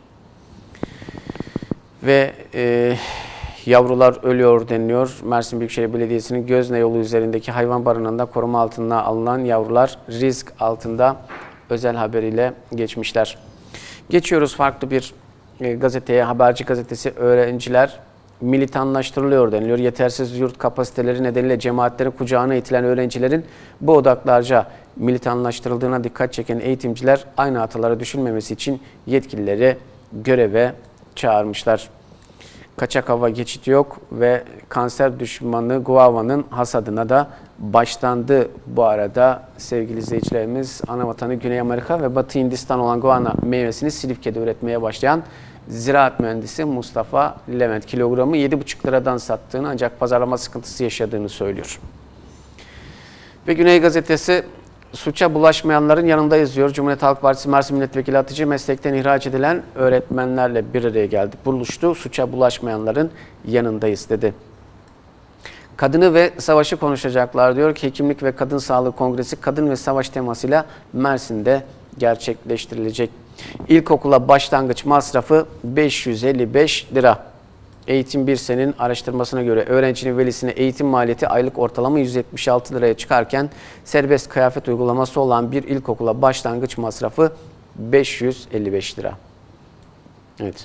Ve e, yavrular ölüyor deniliyor. Mersin Büyükşehir Belediyesi'nin Gözne yolu üzerindeki hayvan barınağında koruma altına alınan yavrular risk altında özel haberiyle geçmişler. Geçiyoruz farklı bir e, gazeteye. Haberci gazetesi, öğrenciler militanlaştırılıyor deniliyor. Yetersiz yurt kapasiteleri nedeniyle cemaatlerin kucağına itilen öğrencilerin bu odaklarca militanlaştırıldığına dikkat çeken eğitimciler aynı hatalara düşülmemesi için yetkilileri göreve çağırmışlar. Kaçak hava geçidi yok ve kanser düşmanı guavanın hasadına da başlandı bu arada sevgili izleyicilerimiz. Ana vatanı Güney Amerika ve Batı Hindistan olan guana meyvesini Silifke'de üretmeye başlayan ziraat mühendisi Mustafa Levent kilogramı yedi buçuk liradan sattığını ancak pazarlama sıkıntısı yaşadığını söylüyor. Ve Güney Gazetesi, suça bulaşmayanların yanındayız diyor. Cumhuriyet Halk Partisi Mersin Milletvekili Hatice meslekten ihraç edilen öğretmenlerle bir araya geldi. Buluştu. Suça bulaşmayanların yanındayız dedi. Kadını ve savaşı konuşacaklar diyor ki Hekimlik ve Kadın Sağlığı Kongresi kadın ve savaş temasıyla Mersin'de gerçekleştirilecek. İlkokula başlangıç masrafı beş yüz elli beş lira. Eğitim Bir Sen'in araştırmasına göre öğrencinin velisine eğitim maliyeti aylık ortalama yüz yetmiş altı liraya çıkarken serbest kıyafet uygulaması olan bir ilkokula başlangıç masrafı beş yüz elli beş lira. Evet.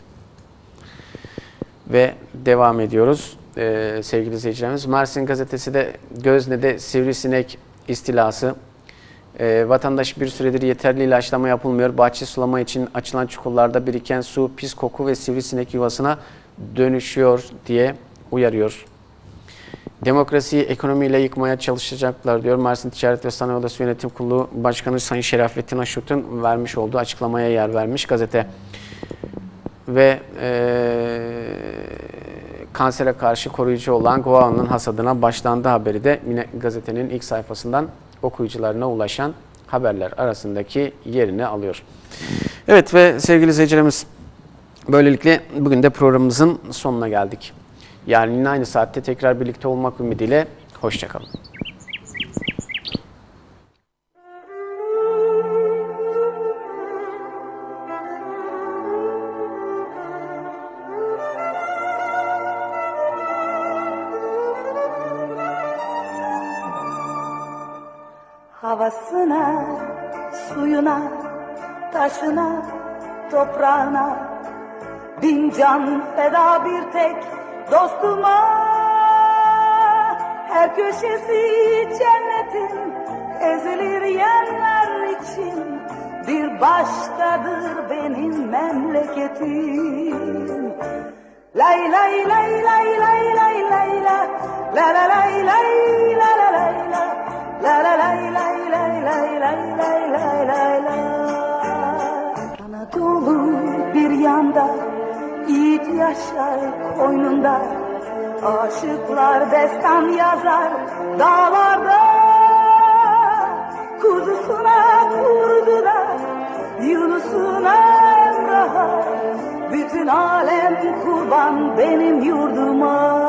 Ve devam ediyoruz. Ee, sevgili izleyicilerimiz, Mersin Gazetesi de Gözne'de sivrisinek istilası. Ee, vatandaş bir süredir yeterli ilaçlama yapılmıyor. Bahçe sulama için açılan çukurlarda biriken su, pis koku ve sivrisinek yuvasına dönüşüyor diye uyarıyor. Demokrasiyi ekonomiyle yıkmaya çalışacaklar diyor. Mersin Ticaret ve Sanayi Odası Yönetim Kurulu Başkanı Sayın Şerafettin Aşut'un vermiş olduğu açıklamaya yer vermiş gazete. Ve ee, kansere karşı koruyucu olan guana'nın hasadına başlandı haberi de yine gazetenin ilk sayfasından okuyucularına ulaşan haberler arasındaki yerini alıyor. Evet ve sevgili izleyicilerimiz, böylelikle bugün de programımızın sonuna geldik. Yani yine aynı saatte tekrar birlikte olmak ümidiyle hoşça kalın. Havasına, suyuna, taşına, toprağına bin can feda bir tek dostuma. Her köşesi cennetin ezilir yerler için bir başkadır benim memleketim. Lay lay lay lay lay lay lay la la la lay lay la la lay la la la lay lay lay lay lay lay lay lay lay. Anadolu bir yanda, yiğit yaşar koynunda, aşıklar destan yazar dağlarda. Kuzusuna kurdu da Yunus'una Emrah'a, bütün alem kurban benim yurduma.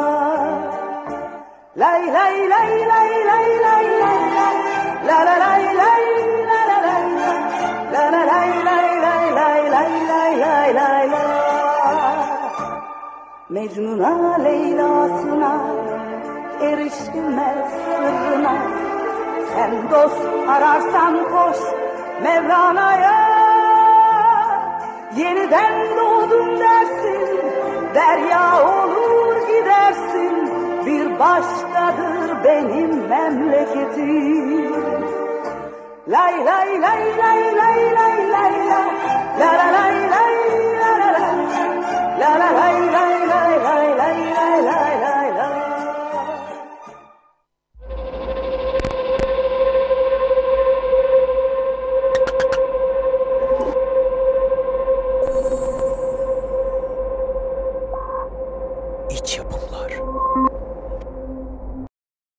Lay lay lay lay lay lay lay la la lay lay la la lay la la lay lay lay lay lay lay lay lay la. Mecnun'a Leyla'sına erişilmez sırrına, sen dost ararsan koş Mevlana'ya. Yeniden doğdum dersin, derya olur gidersin, bir başkadır benim memleketim. Lay lay lay lay lay lay lay la la lay lay la la lay la la lay.